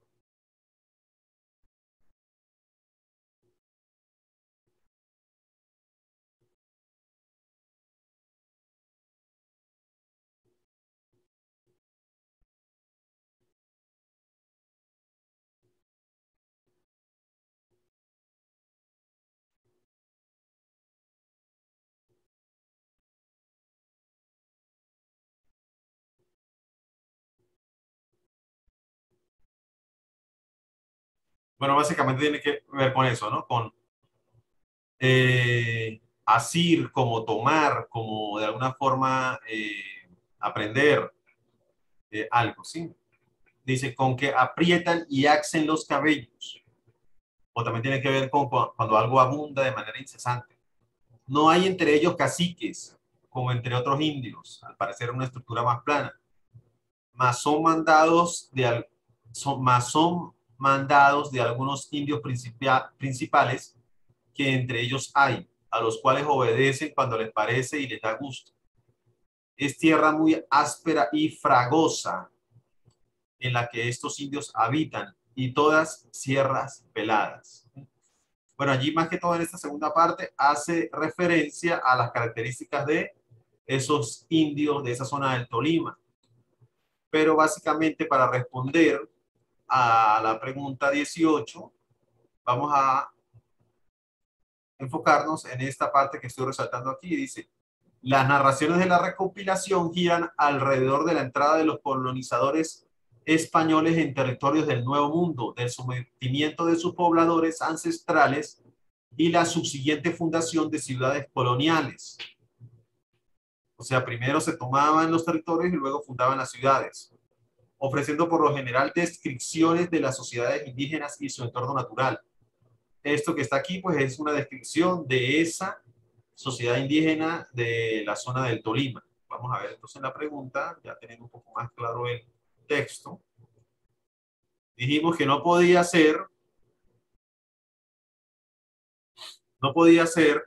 Bueno, básicamente tiene que ver con eso, ¿no? Con asir, como tomar, como de alguna forma aprender algo, ¿sí? Dice, con que aprietan y axen los cabellos. O también tiene que ver con cuando algo abunda de manera incesante. No hay entre ellos caciques, como entre otros indios, al parecer una estructura más plana. Más son mandados de algunos indios principales que entre ellos hay, a los cuales obedecen cuando les parece y les da gusto. Es tierra muy áspera y fragosa en la que estos indios habitan, y todas sierras peladas. Bueno, allí más que todo en esta segunda parte hace referencia a las características de esos indios de esa zona del Tolima. Pero básicamente para responder a la pregunta 18, vamos a enfocarnos en esta parte que estoy resaltando aquí. Dice, las narraciones de la recopilación giran alrededor de la entrada de los colonizadores españoles en territorios del Nuevo Mundo, del sometimiento de sus pobladores ancestrales y la subsiguiente fundación de ciudades coloniales. O sea, primero se tomaban los territorios y luego fundaban las ciudades, ofreciendo por lo general descripciones de las sociedades indígenas y su entorno natural. Esto que está aquí, pues, es una descripción de esa sociedad indígena de la zona del Tolima. Vamos a ver entonces la pregunta, ya teniendo un poco más claro el texto. Dijimos que no podía ser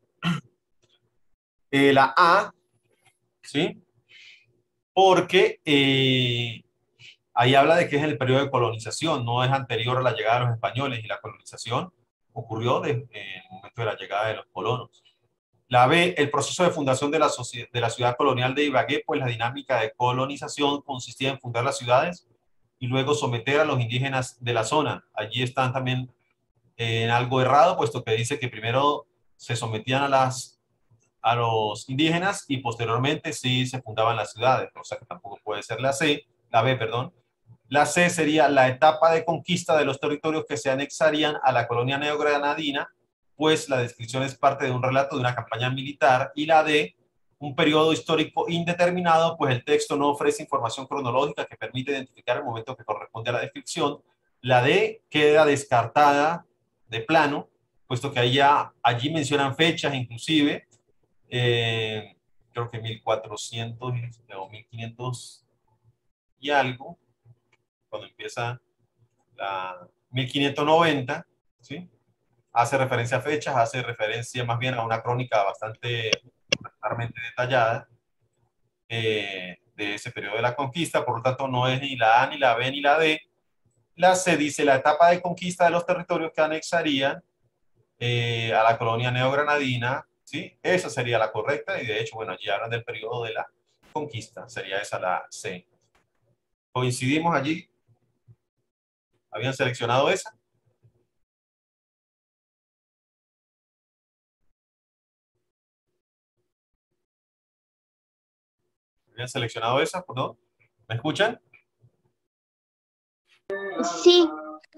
la A, ¿sí? Porque ahí habla de que es el periodo de colonización, no es anterior a la llegada de los españoles, y la colonización ocurrió en el momento de la llegada de los colonos. La B, el proceso de fundación de la ciudad colonial de Ibagué, pues la dinámica de colonización consistía en fundar las ciudades y luego someter a los indígenas de la zona. Allí están también en algo errado, puesto que dice que primero se sometían a los indígenas y posteriormente sí se fundaban las ciudades, o sea que tampoco puede ser la B, perdón. La C sería la etapa de conquista de los territorios que se anexarían a la colonia neogranadina, pues la descripción es parte de un relato de una campaña militar. Y la D, un periodo histórico indeterminado, pues el texto no ofrece información cronológica que permite identificar el momento que corresponde a la descripción. La D queda descartada de plano, puesto que allí mencionan fechas inclusive, creo que 1400 o 1500 y algo, cuando empieza la 1590, ¿sí? Hace referencia a fechas, hace referencia más bien a una crónica bastante detallada de ese periodo de la conquista. Por lo tanto no es ni la A, ni la B, ni la D, La C dice la etapa de conquista de los territorios que anexarían a la colonia neogranadina, ¿sí? Esa sería la correcta y de hecho, bueno, allí hablan del periodo de la conquista, sería esa la C. ¿Coincidimos allí? ¿Habían seleccionado esa? ¿Habían seleccionado esa? ¿No? ¿Me escuchan? Sí,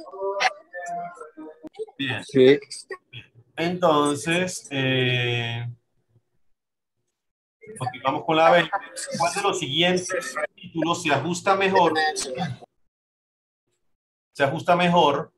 Bien. Sí. Entonces, continuamos con la B. ¿Cuál de los siguientes títulos se ajusta mejor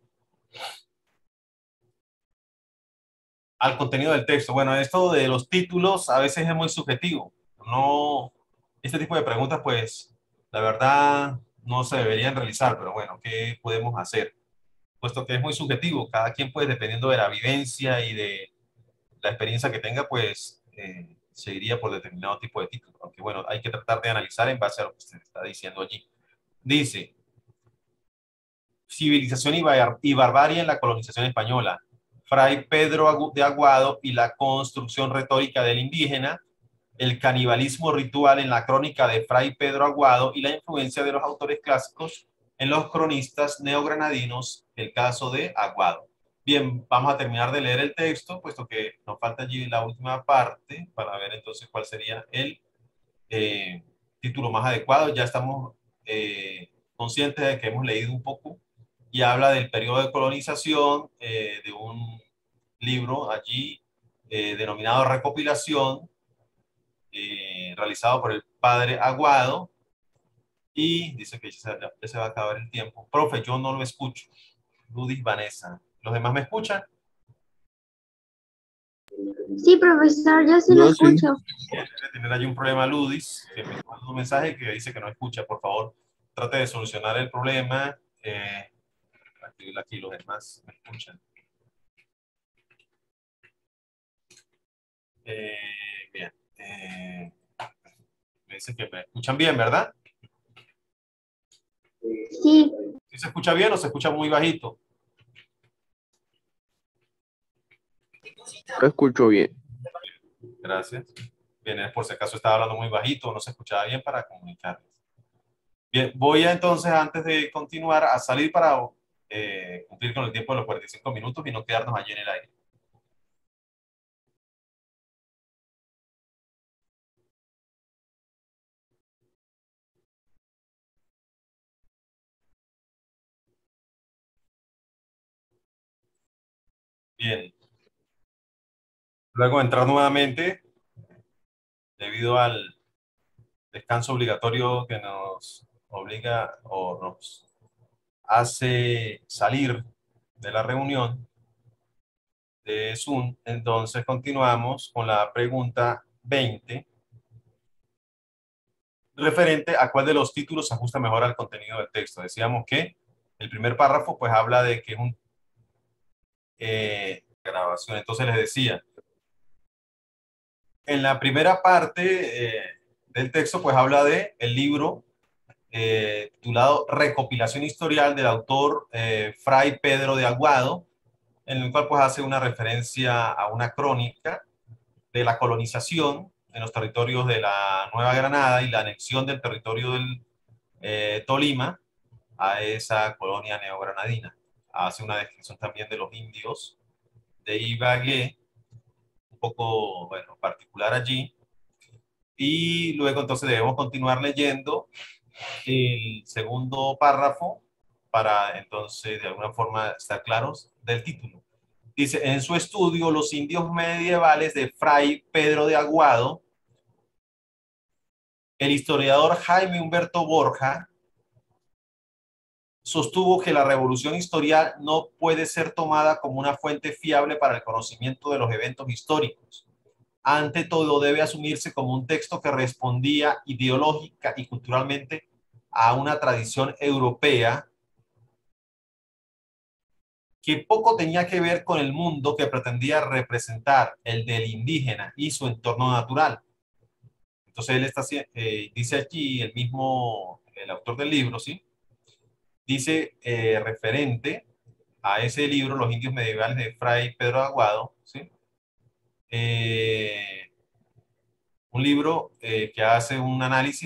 al contenido del texto? Bueno, esto de los títulos a veces es muy subjetivo. No, este tipo de preguntas, pues, la verdad, no se deberían realizar, pero bueno, ¿qué podemos hacer? Puesto que es muy subjetivo, cada quien, pues, dependiendo de la vivencia y de la experiencia que tenga, pues, se iría por determinado tipo de título. Aunque, bueno, hay que tratar de analizar en base a lo que usted está diciendo allí. Dice, civilización y barbarie en la colonización española. Fray Pedro de Aguado y la construcción retórica del indígena, el canibalismo ritual en la crónica de Fray Pedro Aguado y la influencia de los autores clásicos en los cronistas neogranadinos, el caso de Aguado. Bien, vamos a terminar de leer el texto, puesto que nos falta allí la última parte para ver entonces cuál sería el título más adecuado. Ya estamos conscientes de que hemos leído un poco y habla del periodo de colonización de un libro allí denominado Recopilación, realizado por el padre Aguado, y dice que ya se va a acabar el tiempo. Profe, yo no lo escucho. Ludis Vanessa. ¿Los demás me escuchan? sí, profesor, yo sí lo Yo sí. escucho. Debe tener allí un problema Ludis, que me manda un mensaje que dice que no escucha. Por favor, trate de solucionar el problema. Aquí los demás me escuchan. Bien. Me dicen que me escuchan bien, ¿verdad? Sí, ¿Sí se escucha bien o se escucha muy bajito? Lo escucho bien. Gracias. Bien, es por si acaso estaba hablando muy bajito o no se escuchaba bien para comunicarles. Bien, voy a entonces, antes de continuar, a salir para cumplir con el tiempo de los 45 minutos y no quedarnos allí en el aire. Bien. Luego de entrar nuevamente, debido al descanso obligatorio que nos obliga o nos hace salir de la reunión de Zoom, entonces continuamos con la pregunta 20, referente a cuál de los títulos se ajusta mejor al contenido del texto. Decíamos que el primer párrafo pues habla de que es un grabación. Entonces les decía, en la primera parte del texto pues habla de el libro titulado Recopilación Historial del autor Fray Pedro de Aguado, en el cual pues hace una referencia a una crónica de la colonización en los territorios de la Nueva Granada y la anexión del territorio del Tolima a esa colonia neogranadina. Hace una descripción también de los indios de Ibagué, un poco, bueno, particular allí. Y luego entonces debemos continuar leyendo el segundo párrafo para entonces de alguna forma estar claros del título. Dice, en su estudio, Los indios medievales de Fray Pedro de Aguado, el historiador Jaime Humberto Borja sostuvo que la revolución historial no puede ser tomada como una fuente fiable para el conocimiento de los eventos históricos. Ante todo, debe asumirse como un texto que respondía ideológica y culturalmente a una tradición europea que poco tenía que ver con el mundo que pretendía representar, el del indígena y su entorno natural. Entonces él está, dice aquí, el autor del libro, ¿sí? dice referente a ese libro, Los indios medievales de Fray Pedro de Aguado, ¿sí? Un libro que hace un análisis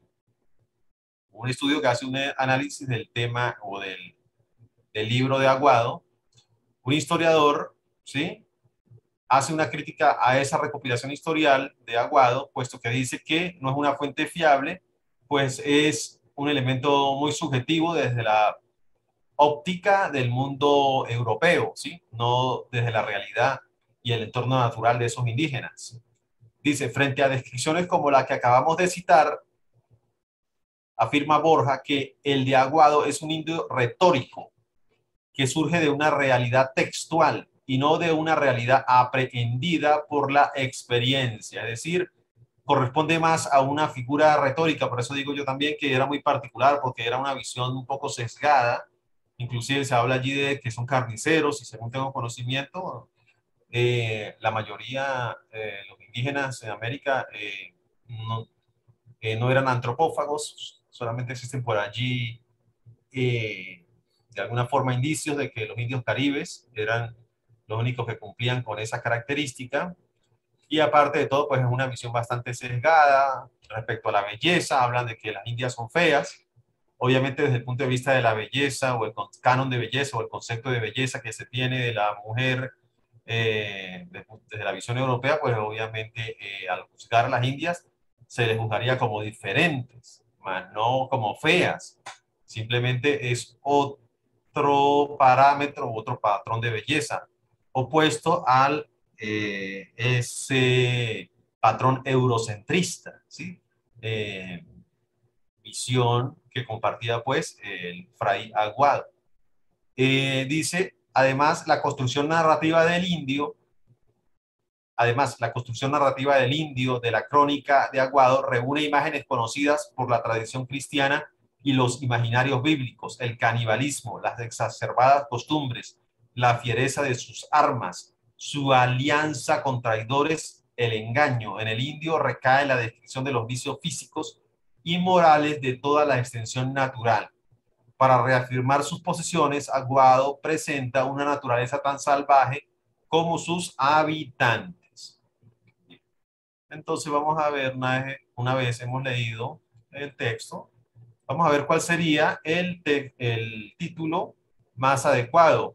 un estudio que hace un análisis del tema o del libro de Aguado. Un historiador, ¿sí?, hace una crítica a esa recopilación historial de Aguado, puesto que dice que no es una fuente fiable, pues es un elemento muy subjetivo desde la óptica del mundo europeo, ¿sí?, no desde la realidad y el entorno natural de esos indígenas. Dice, frente a descripciones como la que acabamos de citar, afirma Borja que el de Aguado es un indio retórico que surge de una realidad textual y no de una realidad aprehendida por la experiencia. Es decir, corresponde más a una figura retórica. Por eso digo yo también que era muy particular, porque era una visión un poco sesgada. Inclusive se habla allí de que son carniceros y según tengo conocimiento, la mayoría de los indígenas en América no, no eran antropófagos, solamente existen por allí de alguna forma indicios de que los indios caribes eran los únicos que cumplían con esa característica. Y aparte de todo, pues es una visión bastante sesgada respecto a la belleza. Hablan de que las indias son feas. Obviamente desde el punto de vista de la belleza o el canon de belleza o el concepto de belleza que se tiene de la mujer desde la visión europea, pues obviamente al juzgar a las indias se les juzgaría como diferentes, más no como feas. Simplemente es otro parámetro, otro patrón de belleza, opuesto al ese patrón eurocentrista, ¿sí? Visión que compartía pues el Fray Aguado. Dice, además, la construcción narrativa del indio, de la crónica de Aguado, reúne imágenes conocidas por la tradición cristiana y los imaginarios bíblicos, el canibalismo, las exacerbadas costumbres, la fiereza de sus armas, su alianza con traidores, el engaño. En el indio recae la descripción de los vicios físicos y morales de toda la extensión natural. Para reafirmar sus posesiones, Aguado presenta una naturaleza tan salvaje como sus habitantes. Entonces vamos a ver, una vez hemos leído el texto, vamos a ver cuál sería el título más adecuado.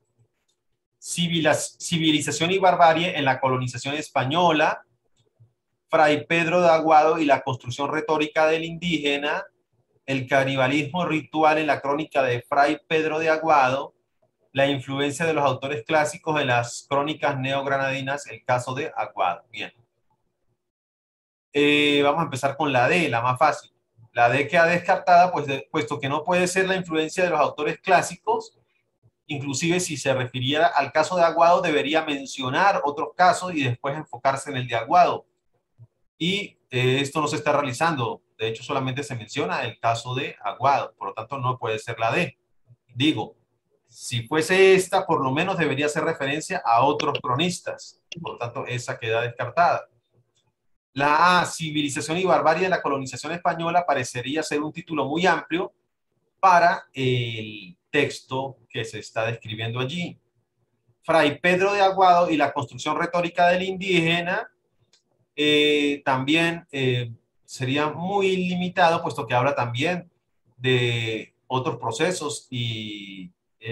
Civilización y barbarie en la colonización española, Fray Pedro de Aguado y la construcción retórica del indígena, el canibalismo ritual en la crónica de Fray Pedro de Aguado, la influencia de los autores clásicos en las crónicas neogranadinas, el caso de Aguado. Bien. Vamos a empezar con la D, la más fácil. La D queda descartada, puesto que no puede ser la influencia de los autores clásicos. Inclusive si se refiriera al caso de Aguado, debería mencionar otros casos y después enfocarse en el de Aguado. Y esto no se está realizando. De hecho, solamente se menciona el caso de Aguado. Por lo tanto, no puede ser la D. Digo, si fuese esta, por lo menos debería hacer referencia a otros cronistas. Por lo tanto, esa queda descartada. La A, civilización y barbarie de la colonización española, parecería ser un título muy amplio para el texto que se está describiendo allí. Fray Pedro de Aguado y la construcción retórica del indígena también sería muy limitado, puesto que habla también de otros procesos y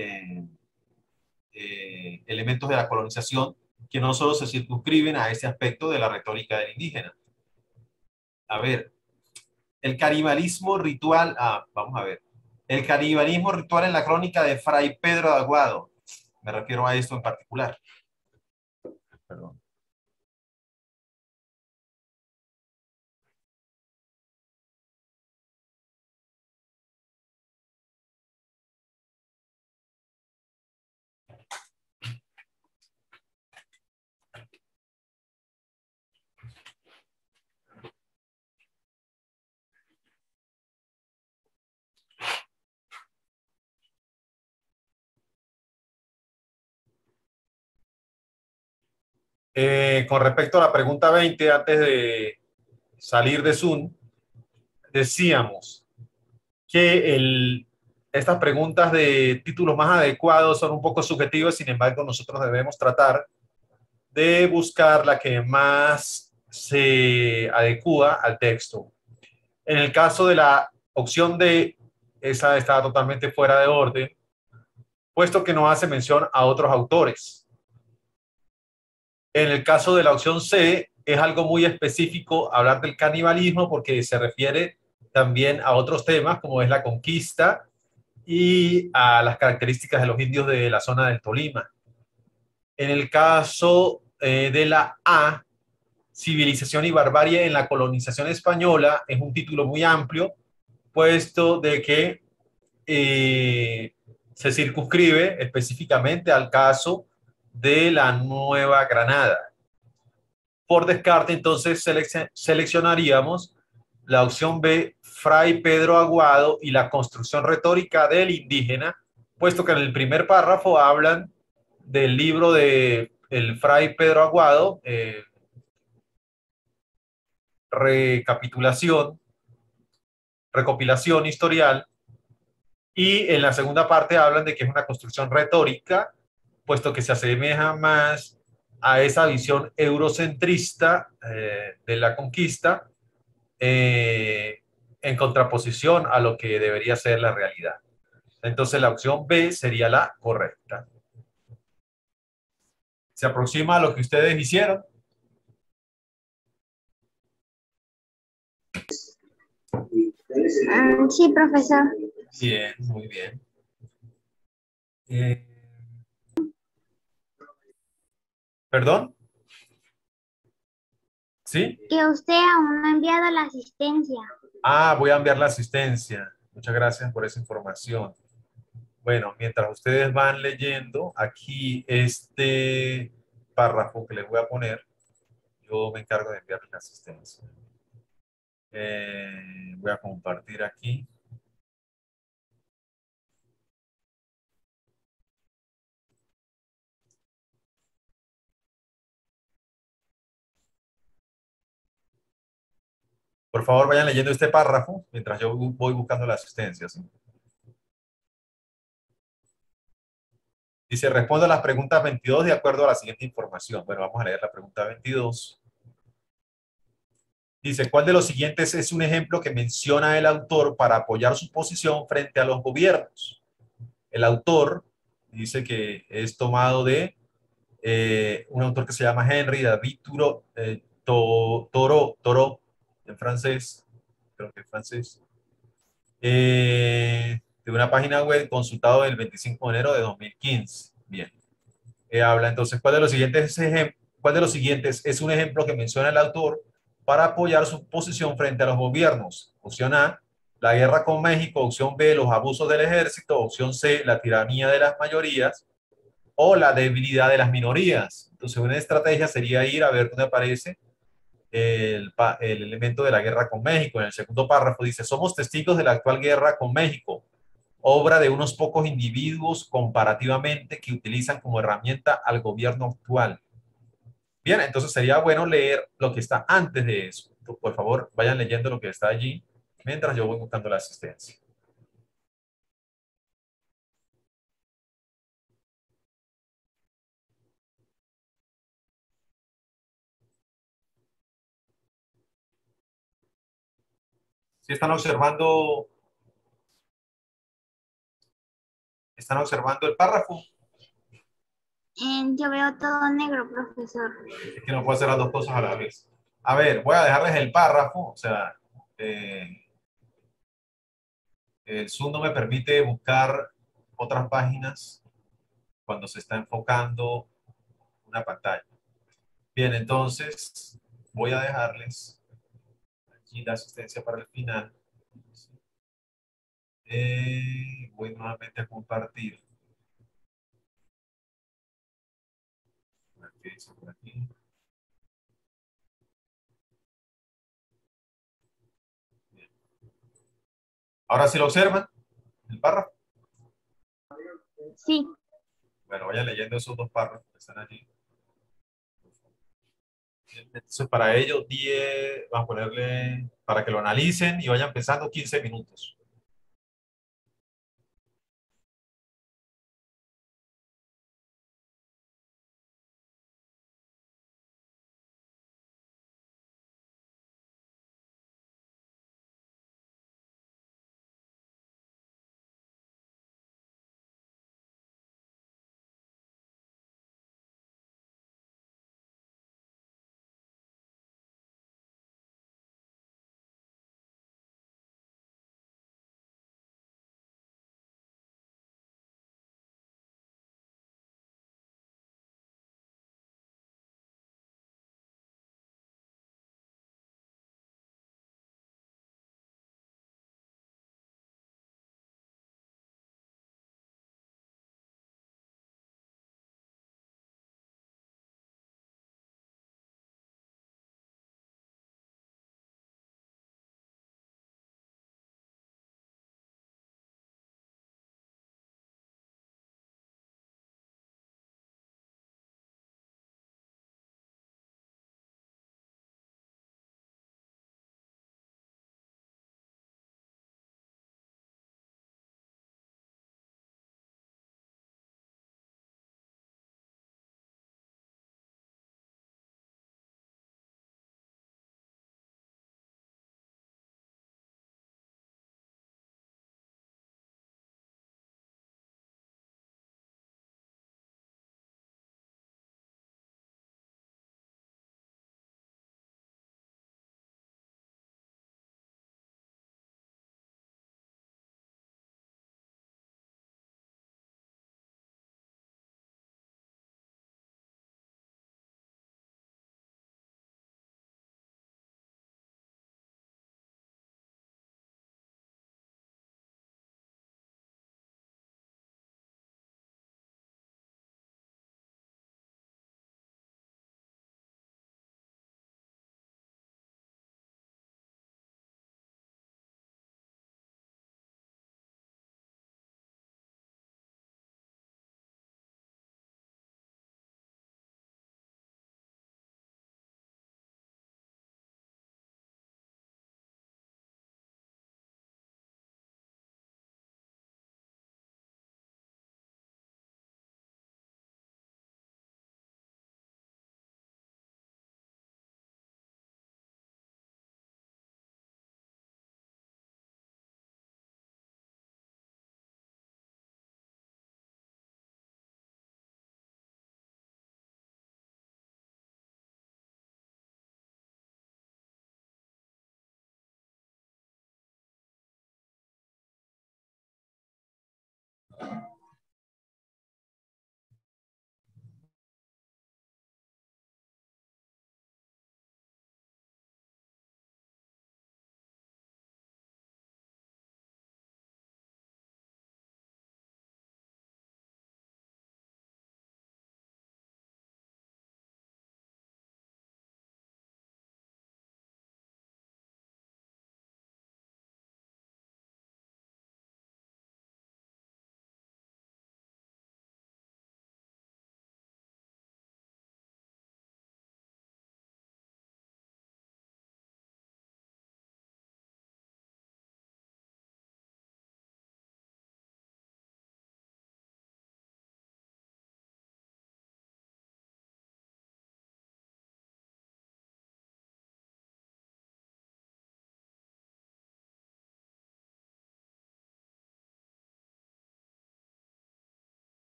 elementos de la colonización que no solo se circunscriben a ese aspecto de la retórica del indígena. A ver, el canibalismo ritual, vamos a ver, el canibalismo ritual en la crónica de Fray Pedro de Aguado, me refiero a esto en particular. Perdón. Con respecto a la pregunta 20, antes de salir de Zoom, decíamos que el estas preguntas de títulos más adecuados son un poco subjetivas, sin embargo, nosotros debemos tratar de buscar la que más se adecua al texto. En el caso de la opción D, esa está totalmente fuera de orden, puesto que no hace mención a otros autores. En el caso de la opción C, es algo muy específico hablar del canibalismo porque se refiere también a otros temas como es la conquista y a las características de los indios de la zona del Tolima. En el caso de la A, Civilización y barbarie en la colonización española, es un título muy amplio, puesto de que se circunscribe específicamente al caso de la Nueva Granada. Por descarte, entonces seleccionaríamos la opción B, Fray Pedro Aguado y la construcción retórica del indígena, puesto que en el primer párrafo hablan del libro de el Fray Pedro Aguado, recopilación historial, y en la segunda parte hablan de que es una construcción retórica, puesto que se asemeja más a esa visión eurocentrista de la conquista, en contraposición a lo que debería ser la realidad. Entonces la opción B sería la correcta. ¿Se aproxima a lo que ustedes hicieron? Sí, profesor. Bien, muy bien. ¿Perdón? ¿Sí? Que usted aún no ha enviado la asistencia. Ah, voy a enviar la asistencia. Muchas gracias por esa información. Bueno, mientras ustedes van leyendo, aquí este párrafo que les voy a poner, yo me encargo de enviar la asistencia. Voy a compartir aquí. Por favor, vayan leyendo este párrafo mientras yo voy buscando la asistencia. ¿Sí? Dice, responda a las preguntas 22 de acuerdo a la siguiente información. Bueno, vamos a leer la pregunta 22. Dice, ¿cuál de los siguientes es un ejemplo que menciona el autor para apoyar su posición frente a los gobiernos? El autor dice que es tomado de un autor que se llama Henry David Thoreau, en francés, creo que es francés, de una página web consultado el 25 de enero de 2015. Bien. Habla entonces, ¿cuál de los siguientes es un ejemplo que menciona el autor para apoyar su posición frente a los gobiernos? Opción A, la guerra con México. Opción B, los abusos del ejército. Opción C, la tiranía de las mayorías o la debilidad de las minorías. Entonces, una estrategia sería ir a ver dónde aparece el elemento de la guerra con México. En el segundo párrafo dice, somos testigos de la actual guerra con México, obra de unos pocos individuos comparativamente que utilizan como herramienta al gobierno actual. Bien, entonces sería bueno leer lo que está antes de eso. Por favor, vayan leyendo lo que está allí mientras yo voy buscando la asistencia. Si están observando el párrafo. Yo veo todo negro, profesor. Es que no puedo hacer las dos cosas a la vez. A ver, voy a dejarles el párrafo, o sea, el Zoom no me permite buscar otras páginas cuando se está enfocando una pantalla. Bien, entonces voy a dejarles aquí la asistencia para el final. Voy nuevamente a compartir. ¿Qué dice por aquí? Bien. Ahora sí lo observan, el párrafo. Sí. Bueno, vayan leyendo esos dos párrafos que están allí. Entonces, para ello, vamos a ponerle, para que lo analicen y vayan pensando 15 minutos.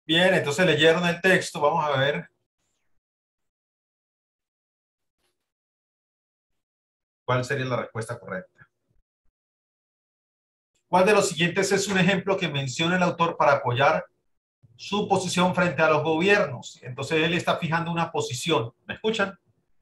Bien, entonces leyeron el texto. Vamos a ver cuál sería la respuesta correcta. ¿Cuál de los siguientes es un ejemplo que menciona el autor para apoyar su posición frente a los gobiernos? Entonces él está fijando una posición. ¿Me escuchan?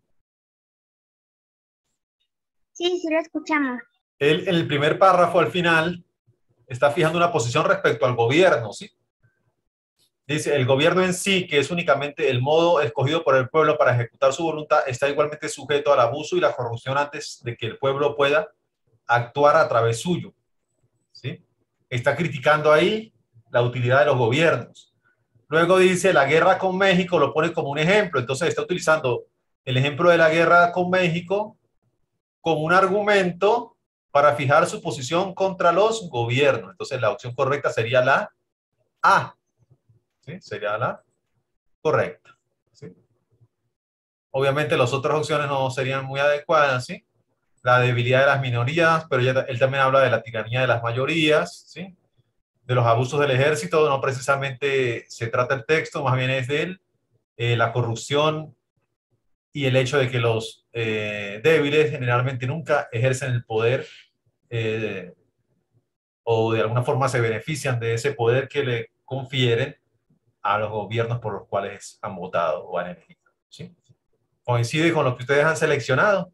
Sí, sí lo escuchamos. Él, en el primer párrafo al final, está fijando una posición respecto al gobierno, ¿sí? Dice, el gobierno en sí, que es únicamente el modo escogido por el pueblo para ejecutar su voluntad, está igualmente sujeto al abuso y la corrupción antes de que el pueblo pueda actuar a través suyo, ¿sí? Está criticando ahí la utilidad de los gobiernos. Luego dice, la guerra con México lo pone como un ejemplo. Entonces está utilizando el ejemplo de la guerra con México como un argumento para fijar su posición contra los gobiernos. Entonces la opción correcta sería la A. ¿Sí? Sería la correcta. ¿Sí? Obviamente las otras opciones no serían muy adecuadas, ¿sí? La debilidad de las minorías, pero él también habla de la tiranía de las mayorías, ¿sí? De los abusos del ejército, no precisamente se trata el texto, más bien es de él, la corrupción y el hecho de que los débiles generalmente nunca ejercen el poder eh, o de alguna forma se benefician de ese poder que le confieren a los gobiernos por los cuales han votado o han elegido, ¿sí? Coincide con lo que ustedes han seleccionado.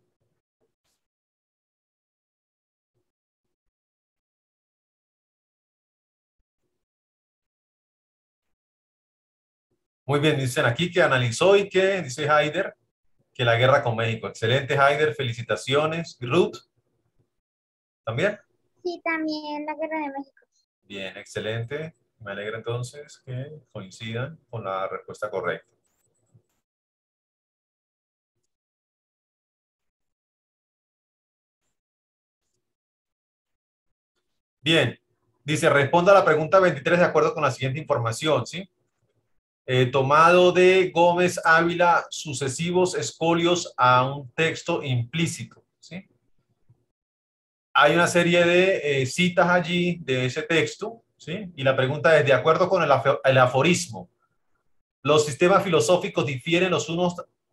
Muy bien, dicen aquí que analizó y que, dice Haider, que la guerra con México. Excelente, Haider, felicitaciones. Ruth, ¿también? Sí, también la Guerra de México. Bien, excelente. Me alegra entonces que coincidan con la respuesta correcta. Bien, dice, responda a la pregunta 23 de acuerdo con la siguiente información, ¿sí? Tomado de Gómez Ávila sucesivos espolios a un texto implícito, ¿sí? Hay una serie de citas allí de ese texto, ¿sí? Y la pregunta es, de acuerdo con el aforismo, ¿los sistemas filosóficos difieren los unos?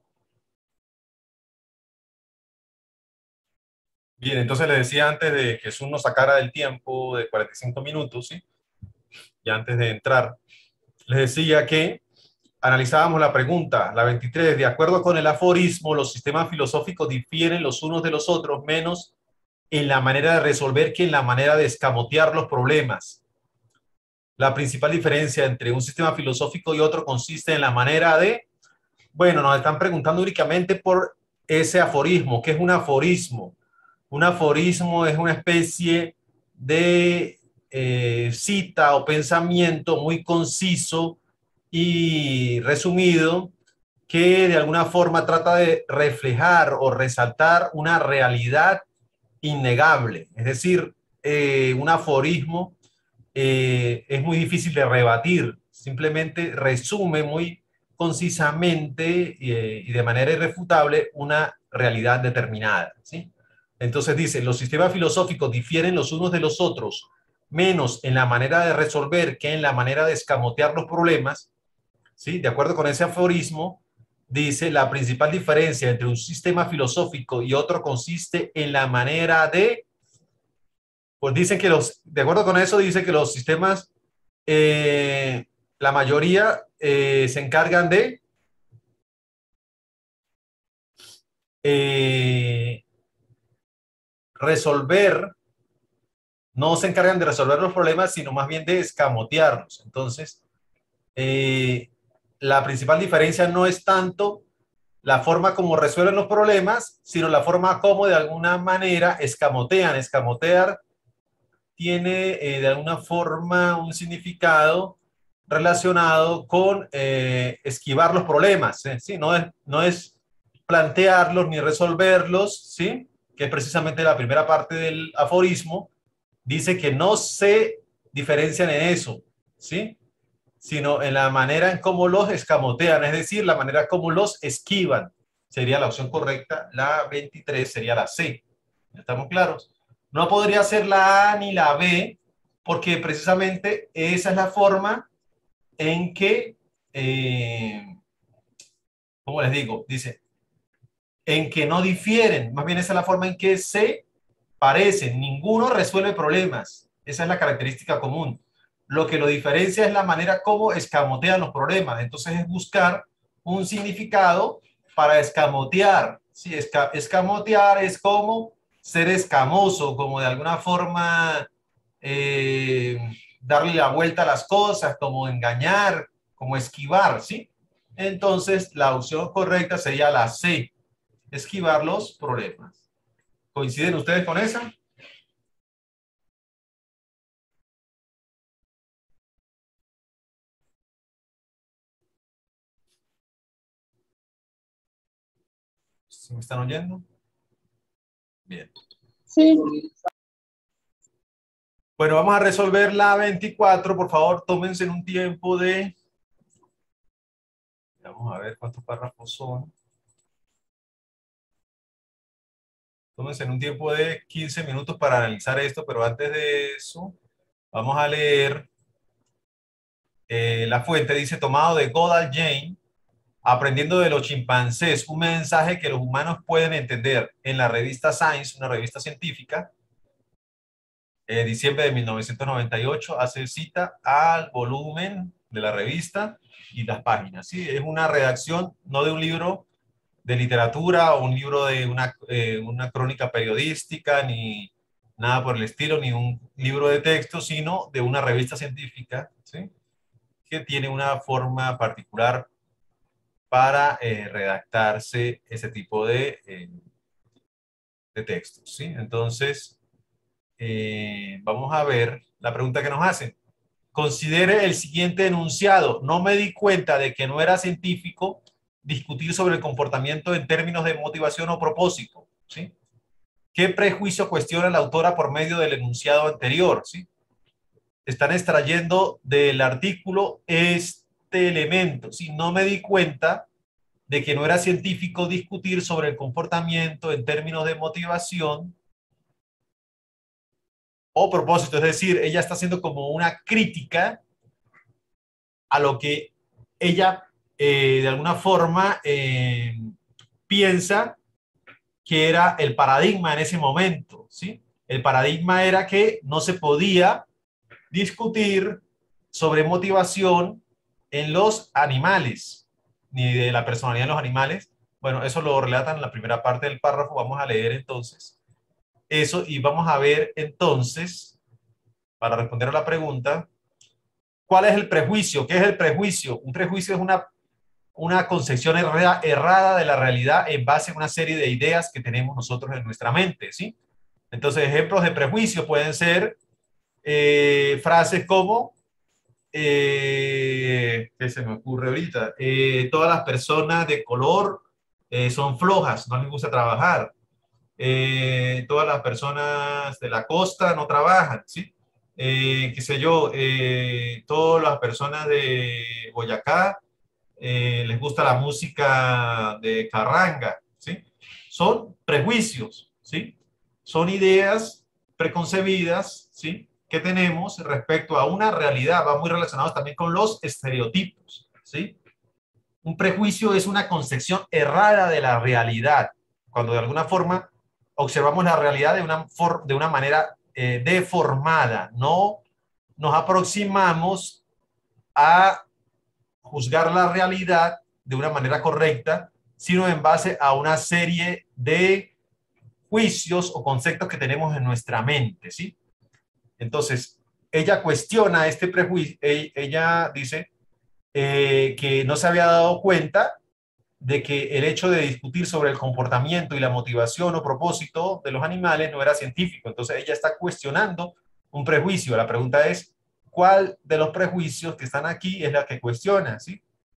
Bien, entonces le decía antes de que Jesús nos sacara del tiempo de 45 minutos, ¿sí? Y antes de entrar, les decía que analizábamos la pregunta, la 23, de acuerdo con el aforismo, los sistemas filosóficos difieren los unos de los otros menos en la manera de resolver que en la manera de escamotear los problemas. La principal diferencia entre un sistema filosófico y otro consiste en la manera de, bueno, nos están preguntando únicamente por ese aforismo. ¿Qué es un aforismo? Un aforismo es una especie de cita o pensamiento muy conciso y resumido que de alguna forma trata de reflejar o resaltar una realidad innegable. Es decir, un aforismo es muy difícil de rebatir, simplemente resume muy concisamente y de manera irrefutable una realidad determinada, ¿sí? Entonces dice, los sistemas filosóficos difieren los unos de los otros, menos en la manera de resolver que en la manera de escamotear los problemas, ¿sí? De acuerdo con ese aforismo, dice, la principal diferencia entre un sistema filosófico y otro consiste en la manera de, pues dicen que de acuerdo con eso, dice que los sistemas, la mayoría se encargan de eh, resolver, no se encargan de resolver los problemas, sino más bien de escamotearlos. Entonces, la principal diferencia no es tanto la forma como resuelven los problemas, sino la forma como de alguna manera escamotean. Escamotear tiene de alguna forma un significado relacionado con esquivar los problemas, ¿sí? No es plantearlos ni resolverlos, ¿sí? Que es precisamente la primera parte del aforismo, dice que no se diferencian en eso, ¿sí? Sino en la manera en cómo los escamotean, es decir, la manera como los esquivan. Sería la opción correcta, la 23 sería la C. ¿Estamos claros? No podría ser la A ni la B, porque precisamente esa es la forma en que, ¿cómo les digo? Dice, en que no difieren, más bien esa es la forma en que se parecen, ninguno resuelve problemas, esa es la característica común. Lo que lo diferencia es la manera como escamotean los problemas, entonces es buscar un significado para escamotear. Sí, escamotear es como ser escamoso, como de alguna forma eh, darle la vuelta a las cosas, como engañar, como esquivar, ¿sí? Entonces la opción correcta sería la C, esquivar los problemas. ¿Coinciden ustedes con esa? ¿Sí me están oyendo? Bien. Sí, Bueno, vamos a resolver la 24. Por favor, tómense un tiempo de... Vamos a ver cuántos párrafos son. Tómense un tiempo de 15 minutos para analizar esto, pero antes de eso, vamos a leer la fuente. Dice, tomado de Goddard Jane, aprendiendo de los chimpancés, un mensaje que los humanos pueden entender, en la revista Science, una revista científica, diciembre de 1998, hace cita al volumen de la revista y las páginas. ¿Sí? Es una redacción, no de un libro de literatura o un libro de una crónica periodística, ni nada por el estilo, ni un libro de texto, sino de una revista científica, ¿sí? Que tiene una forma particular para redactarse ese tipo de textos. ¿Sí? Entonces, vamos a ver la pregunta que nos hacen. Considere el siguiente enunciado. No me di cuenta de que no era científico discutir sobre el comportamiento en términos de motivación o propósito. ¿Sí? ¿Qué prejuicio cuestiona la autora por medio del enunciado anterior? ¿Sí? Están extrayendo del artículo este elemento. ¿Sí? No me di cuenta de que no era científico discutir sobre el comportamiento en términos de motivación o propósito. Es decir, ella está haciendo como una crítica a lo que ella de alguna forma piensa que era el paradigma en ese momento, ¿sí? El paradigma era que no se podía discutir sobre motivación en los animales, ni de la personalidad en los animales. Bueno, eso lo relatan en la primera parte del párrafo. Vamos a leer entonces eso y vamos a ver entonces, para responder a la pregunta, ¿cuál es el prejuicio? ¿Qué es el prejuicio? Un prejuicio es una concepción errada de la realidad en base a una serie de ideas que tenemos nosotros en nuestra mente, ¿sí? Entonces, ejemplos de prejuicio pueden ser frases como, ¿qué se me ocurre ahorita? Todas las personas de color son flojas, no les gusta trabajar. Todas las personas de la costa no trabajan, ¿sí? Qué sé yo, todas las personas de Boyacá les gusta la música de carranga, ¿sí? Son prejuicios, ¿sí? Son ideas preconcebidas, ¿sí? Que tenemos respecto a una realidad, va muy relacionados también con los estereotipos, ¿sí? Un prejuicio es una concepción errada de la realidad, cuando de alguna forma observamos la realidad de una manera deformada, no nos aproximamos a juzgar la realidad de una manera correcta, sino en base a una serie de juicios o conceptos que tenemos en nuestra mente, ¿sí? Entonces, ella cuestiona este prejuicio, ella dice que no se había dado cuenta de que el hecho de discutir sobre el comportamiento y la motivación o propósito de los animales no era científico. Entonces, ella está cuestionando un prejuicio. La pregunta es, ¿cuál de los prejuicios que están aquí es la que cuestiona? ¿Sí?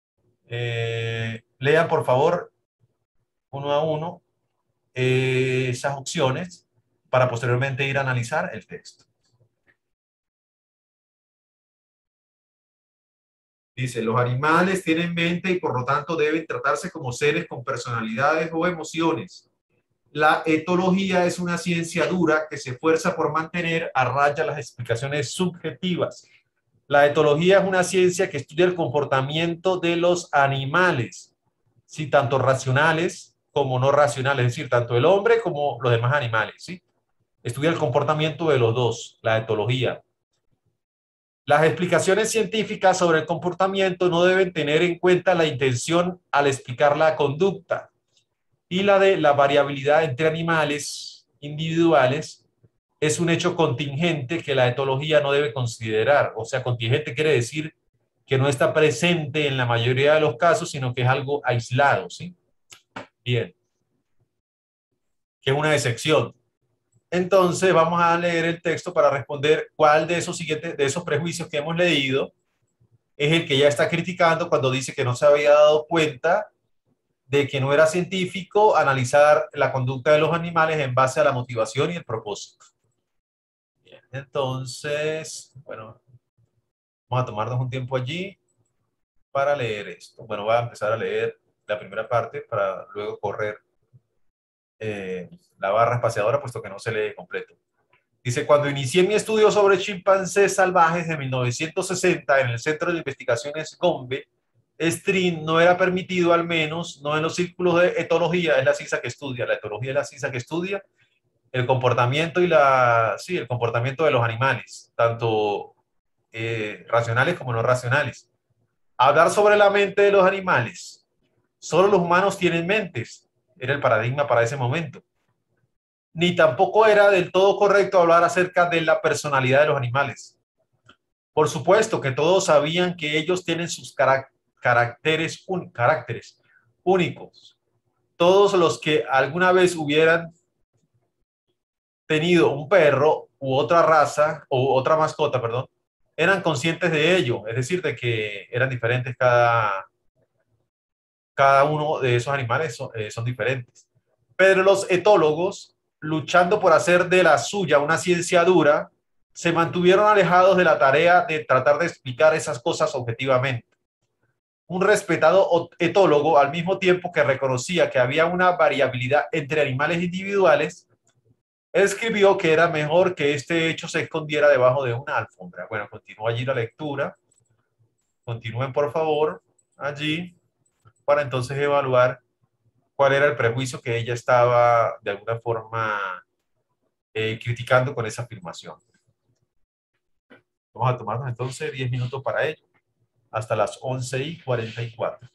Lean, por favor, uno a uno esas opciones para posteriormente ir a analizar el texto. Dice, los animales tienen mente y por lo tanto deben tratarse como seres con personalidades o emociones. La etología es una ciencia dura que se esfuerza por mantener a raya las explicaciones subjetivas. La etología es una ciencia que estudia el comportamiento de los animales, ¿sí? Tanto racionales como no racionales, es decir, tanto el hombre como los demás animales, ¿sí? Estudia el comportamiento de los dos, la etología. Las explicaciones científicas sobre el comportamiento no deben tener en cuenta la intención al explicar la conducta y la de la variabilidad entre animales individuales es un hecho contingente que la etología no debe considerar. O sea, contingente quiere decir que no está presente en la mayoría de los casos, sino que es algo aislado, ¿sí? Bien, que es una excepción. Entonces, vamos a leer el texto para responder cuál de esos siguientes, de esos prejuicios que hemos leído es el que ya está criticando cuando dice que no se había dado cuenta de que no era científico analizar la conducta de los animales en base a la motivación y el propósito. Bien, entonces, bueno, vamos a tomarnos un tiempo allí para leer esto. Bueno, voy a empezar a leer la primera parte para luego correr la barra espaciadora, puesto que no se lee completo. Dice, cuando inicié mi estudio sobre chimpancés salvajes en 1960 en el Centro de Investigaciones Gombe, String no era permitido, al menos no en los círculos de etología, es la ciencia que estudia, la etología es la ciencia que estudia el comportamiento y sí, el comportamiento de los animales, tanto racionales como no racionales. Hablar sobre la mente de los animales. Solo los humanos tienen mentes, era el paradigma para ese momento. Ni tampoco era del todo correcto hablar acerca de la personalidad de los animales. Por supuesto que todos sabían que ellos tienen sus caracteres únicos. Todos los que alguna vez hubieran tenido un perro u otra raza o otra mascota, perdón, eran conscientes de ello, es decir, de que eran diferentes cada uno de esos animales son diferentes. Pero los etólogos, luchando por hacer de la suya una ciencia dura, se mantuvieron alejados de la tarea de tratar de explicar esas cosas objetivamente. Un respetado etólogo, al mismo tiempo que reconocía que había una variabilidad entre animales individuales, escribió que era mejor que este hecho se escondiera debajo de una alfombra. Bueno, continúa allí la lectura. Continúen, por favor, allí para entonces evaluar cuál era el prejuicio que ella estaba de alguna forma criticando con esa afirmación. Vamos a tomarnos entonces 10 minutos para ello, hasta las 11:44.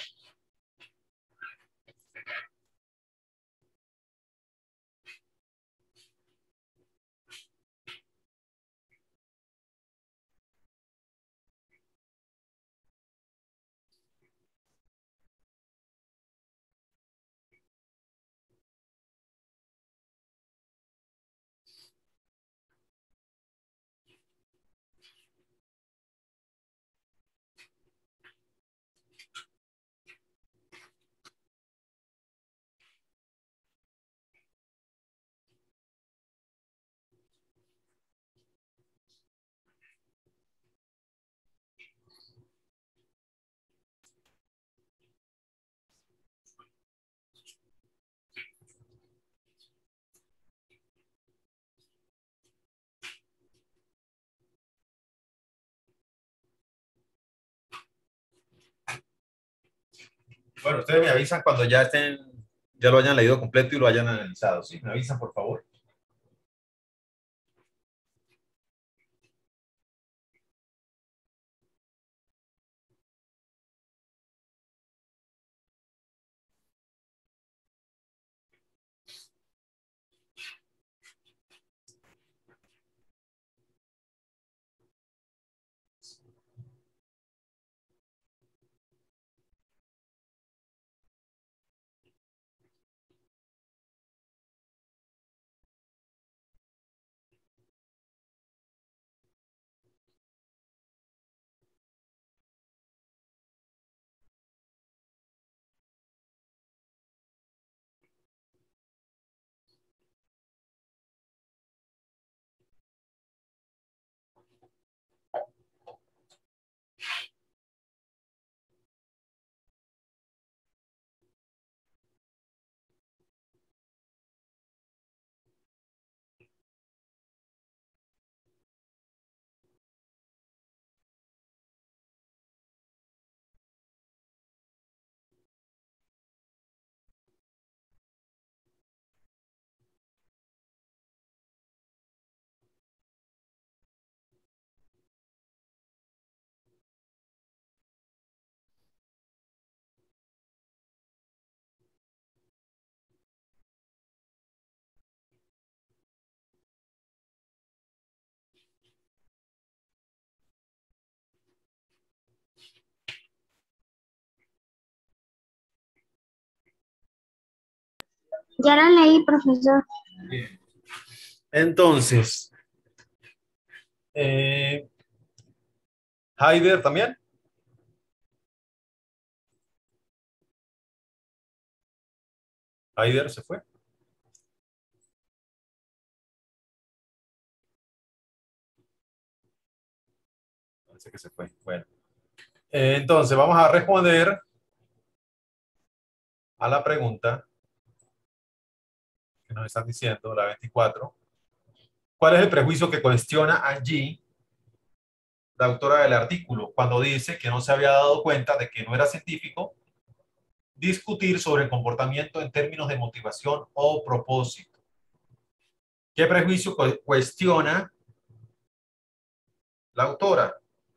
Bueno, ustedes me avisan cuando ya lo hayan leído completo y lo hayan analizado, ¿sí? Me avisan, por favor. Ya lo leí, profesor. Bien. Entonces, Haider también. Haider se fue. Parece que se fue. Bueno. Entonces, vamos a responder a la pregunta que nos están diciendo, la 24. ¿Cuál es el prejuicio que cuestiona allí la autora del artículo cuando dice que no se había dado cuenta de que no era científico discutir sobre el comportamiento en términos de motivación o propósito? ¿Qué prejuicio cuestiona la autora?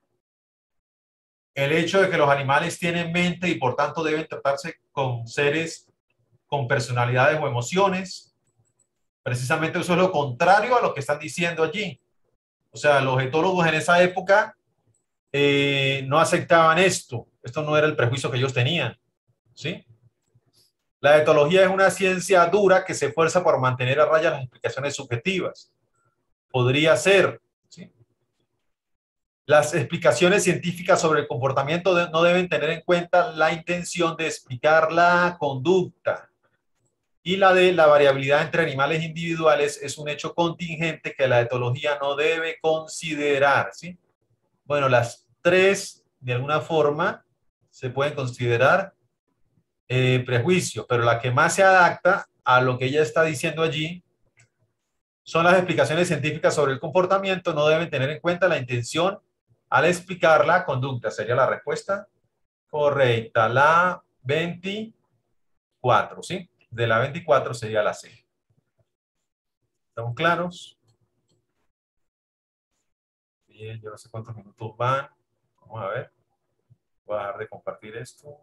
El hecho de que los animales tienen mente y por tanto deben tratarse con seres con personalidades o emociones. Precisamente eso es lo contrario a lo que están diciendo allí. O sea, los etólogos en esa época no aceptaban esto. Esto no era el prejuicio que ellos tenían. ¿Sí? La etología es una ciencia dura que se esfuerza por mantener a raya las explicaciones subjetivas. Podría ser, ¿sí? Las explicaciones científicas sobre el comportamiento no deben tener en cuenta la intención de explicar la conducta. Y la de la variabilidad entre animales individuales es un hecho contingente que la etología no debe considerar, ¿sí? Bueno, las tres, de alguna forma, se pueden considerar prejuicios, pero la que más se adapta a lo que ella está diciendo allí son las explicaciones científicas sobre el comportamiento, no deben tener en cuenta la intención al explicar la conducta. Sería la respuesta correcta, la 24, ¿sí? De la 24 sería la C. ¿Estamos claros? Bien, yo no sé cuántos minutos van. Vamos a ver. Voy a dejar de compartir esto.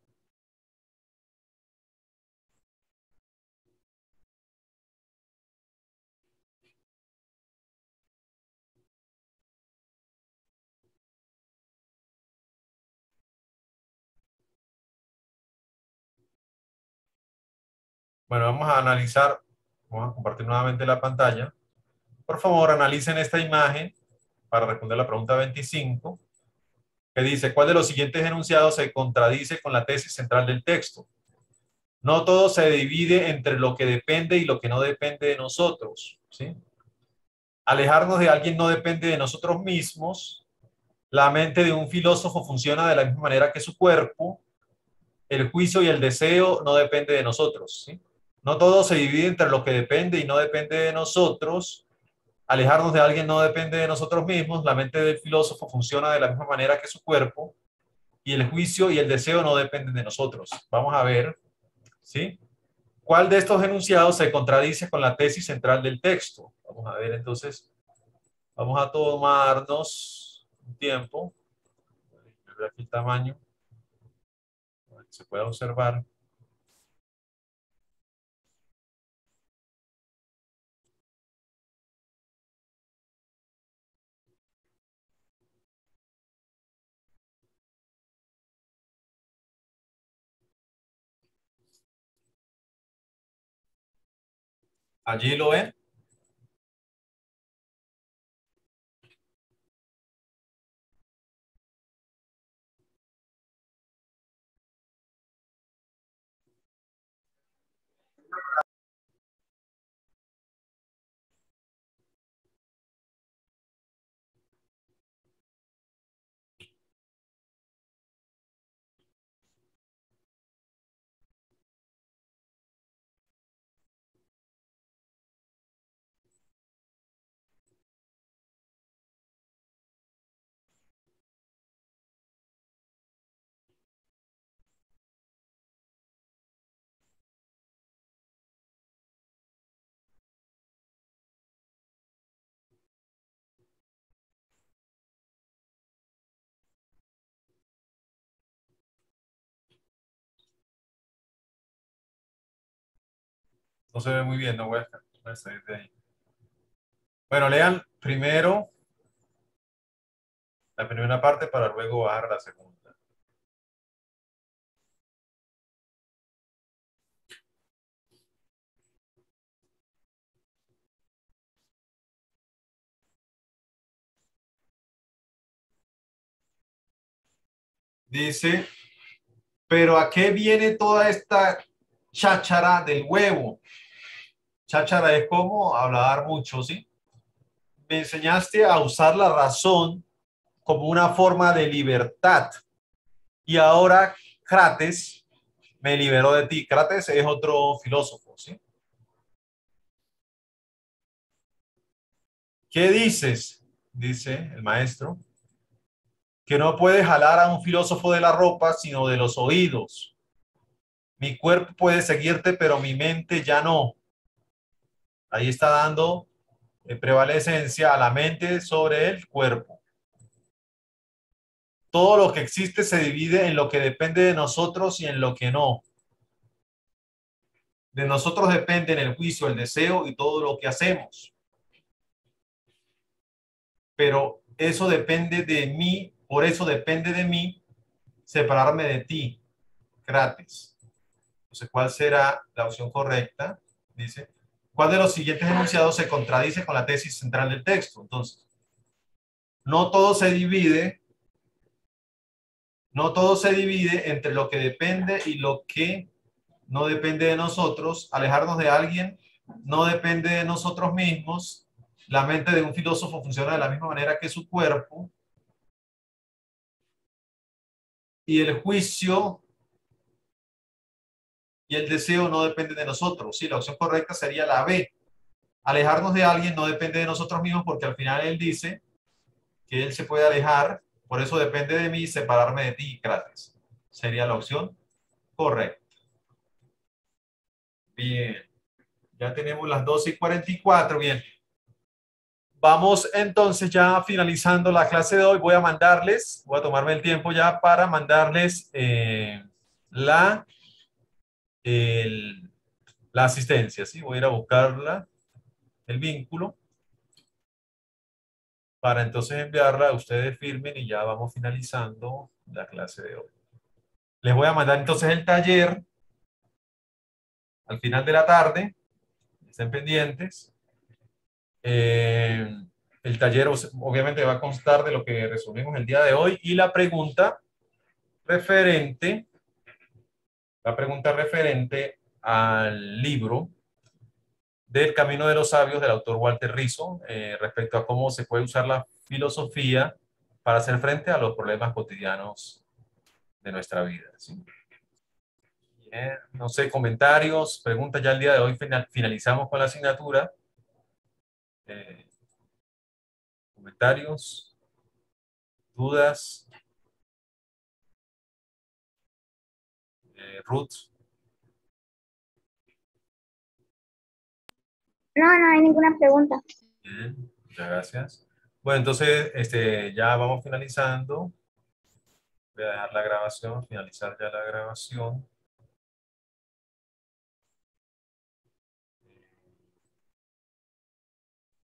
Bueno, vamos a analizar. Vamos a compartir nuevamente la pantalla. Por favor, analicen esta imagen para responder la pregunta 25, que dice, ¿cuál de los siguientes enunciados se contradice con la tesis central del texto? No todo se divide entre lo que depende y lo que no depende de nosotros, ¿sí? Alejarnos de alguien no depende de nosotros mismos. La mente de un filósofo funciona de la misma manera que su cuerpo. El juicio y el deseo no depende de nosotros, ¿sí? No todo se divide entre lo que depende y no depende de nosotros. Alejarnos de alguien no depende de nosotros mismos. La mente del filósofo funciona de la misma manera que su cuerpo. Y el juicio y el deseo no dependen de nosotros. Vamos a ver, ¿sí? ¿Cuál de estos enunciados se contradice con la tesis central del texto? Vamos a ver, entonces, vamos a tomarnos un tiempo. Voy a ver aquí el tamaño, para que se pueda observar. Allí lo ven. No se ve muy bien, no voy a salir de ahí. Bueno, lean primero la primera parte para luego bajar a la segunda. Dice, pero ¿a qué viene toda esta cháchara del huevo? Cháchara es como hablar mucho, ¿sí? Me enseñaste a usar la razón como una forma de libertad. Y ahora Crates me liberó de ti. Crates es otro filósofo, ¿sí? ¿Qué dices? Dice el maestro. Que no puedes jalar a un filósofo de la ropa, sino de los oídos. Mi cuerpo puede seguirte, pero mi mente ya no. Ahí está dando prevalecencia a la mente sobre el cuerpo. Todo lo que existe se divide en lo que depende de nosotros y en lo que no. De nosotros dependen el juicio, el deseo y todo lo que hacemos. Pero eso depende de mí, por eso depende de mí separarme de ti, Crates. Entonces, ¿cuál será la opción correcta? Dice, ¿cuál de los siguientes enunciados se contradice con la tesis central del texto? Entonces, no todo se divide, no todo se divide entre lo que depende y lo que no depende de nosotros. Alejarnos de alguien no depende de nosotros mismos. La mente de un filósofo funciona de la misma manera que su cuerpo. Y el juicio y el deseo no dependen de nosotros. Sí, la opción correcta sería la B. Alejarnos de alguien no depende de nosotros mismos porque al final él dice que él se puede alejar, por eso depende de mí separarme de ti, Crates. Sería la opción correcta. Bien, ya tenemos las 12:44, bien. Vamos entonces ya finalizando la clase de hoy. Voy a tomarme el tiempo ya para mandarles la asistencia, ¿sí? Voy a ir a buscarla, el vínculo, para entonces enviarla, ustedes firmen y ya vamos finalizando la clase de hoy. Les voy a mandar entonces el taller al final de la tarde, estén pendientes. El taller obviamente va a constar de lo que resolvimos el día de hoy y referente, la pregunta referente al libro del Camino de los Sabios del autor Walter Rizzo, respecto a cómo se puede usar la filosofía para hacer frente a los problemas cotidianos de nuestra vida, ¿sí? Bien, no sé, comentarios, preguntas. Ya el día de hoy finalizamos con la asignatura. Comentarios, dudas. Ruth. No, no hay ninguna pregunta. Bien, muchas gracias. Bueno, entonces ya vamos finalizando. Voy a dejar la grabación, finalizar ya la grabación.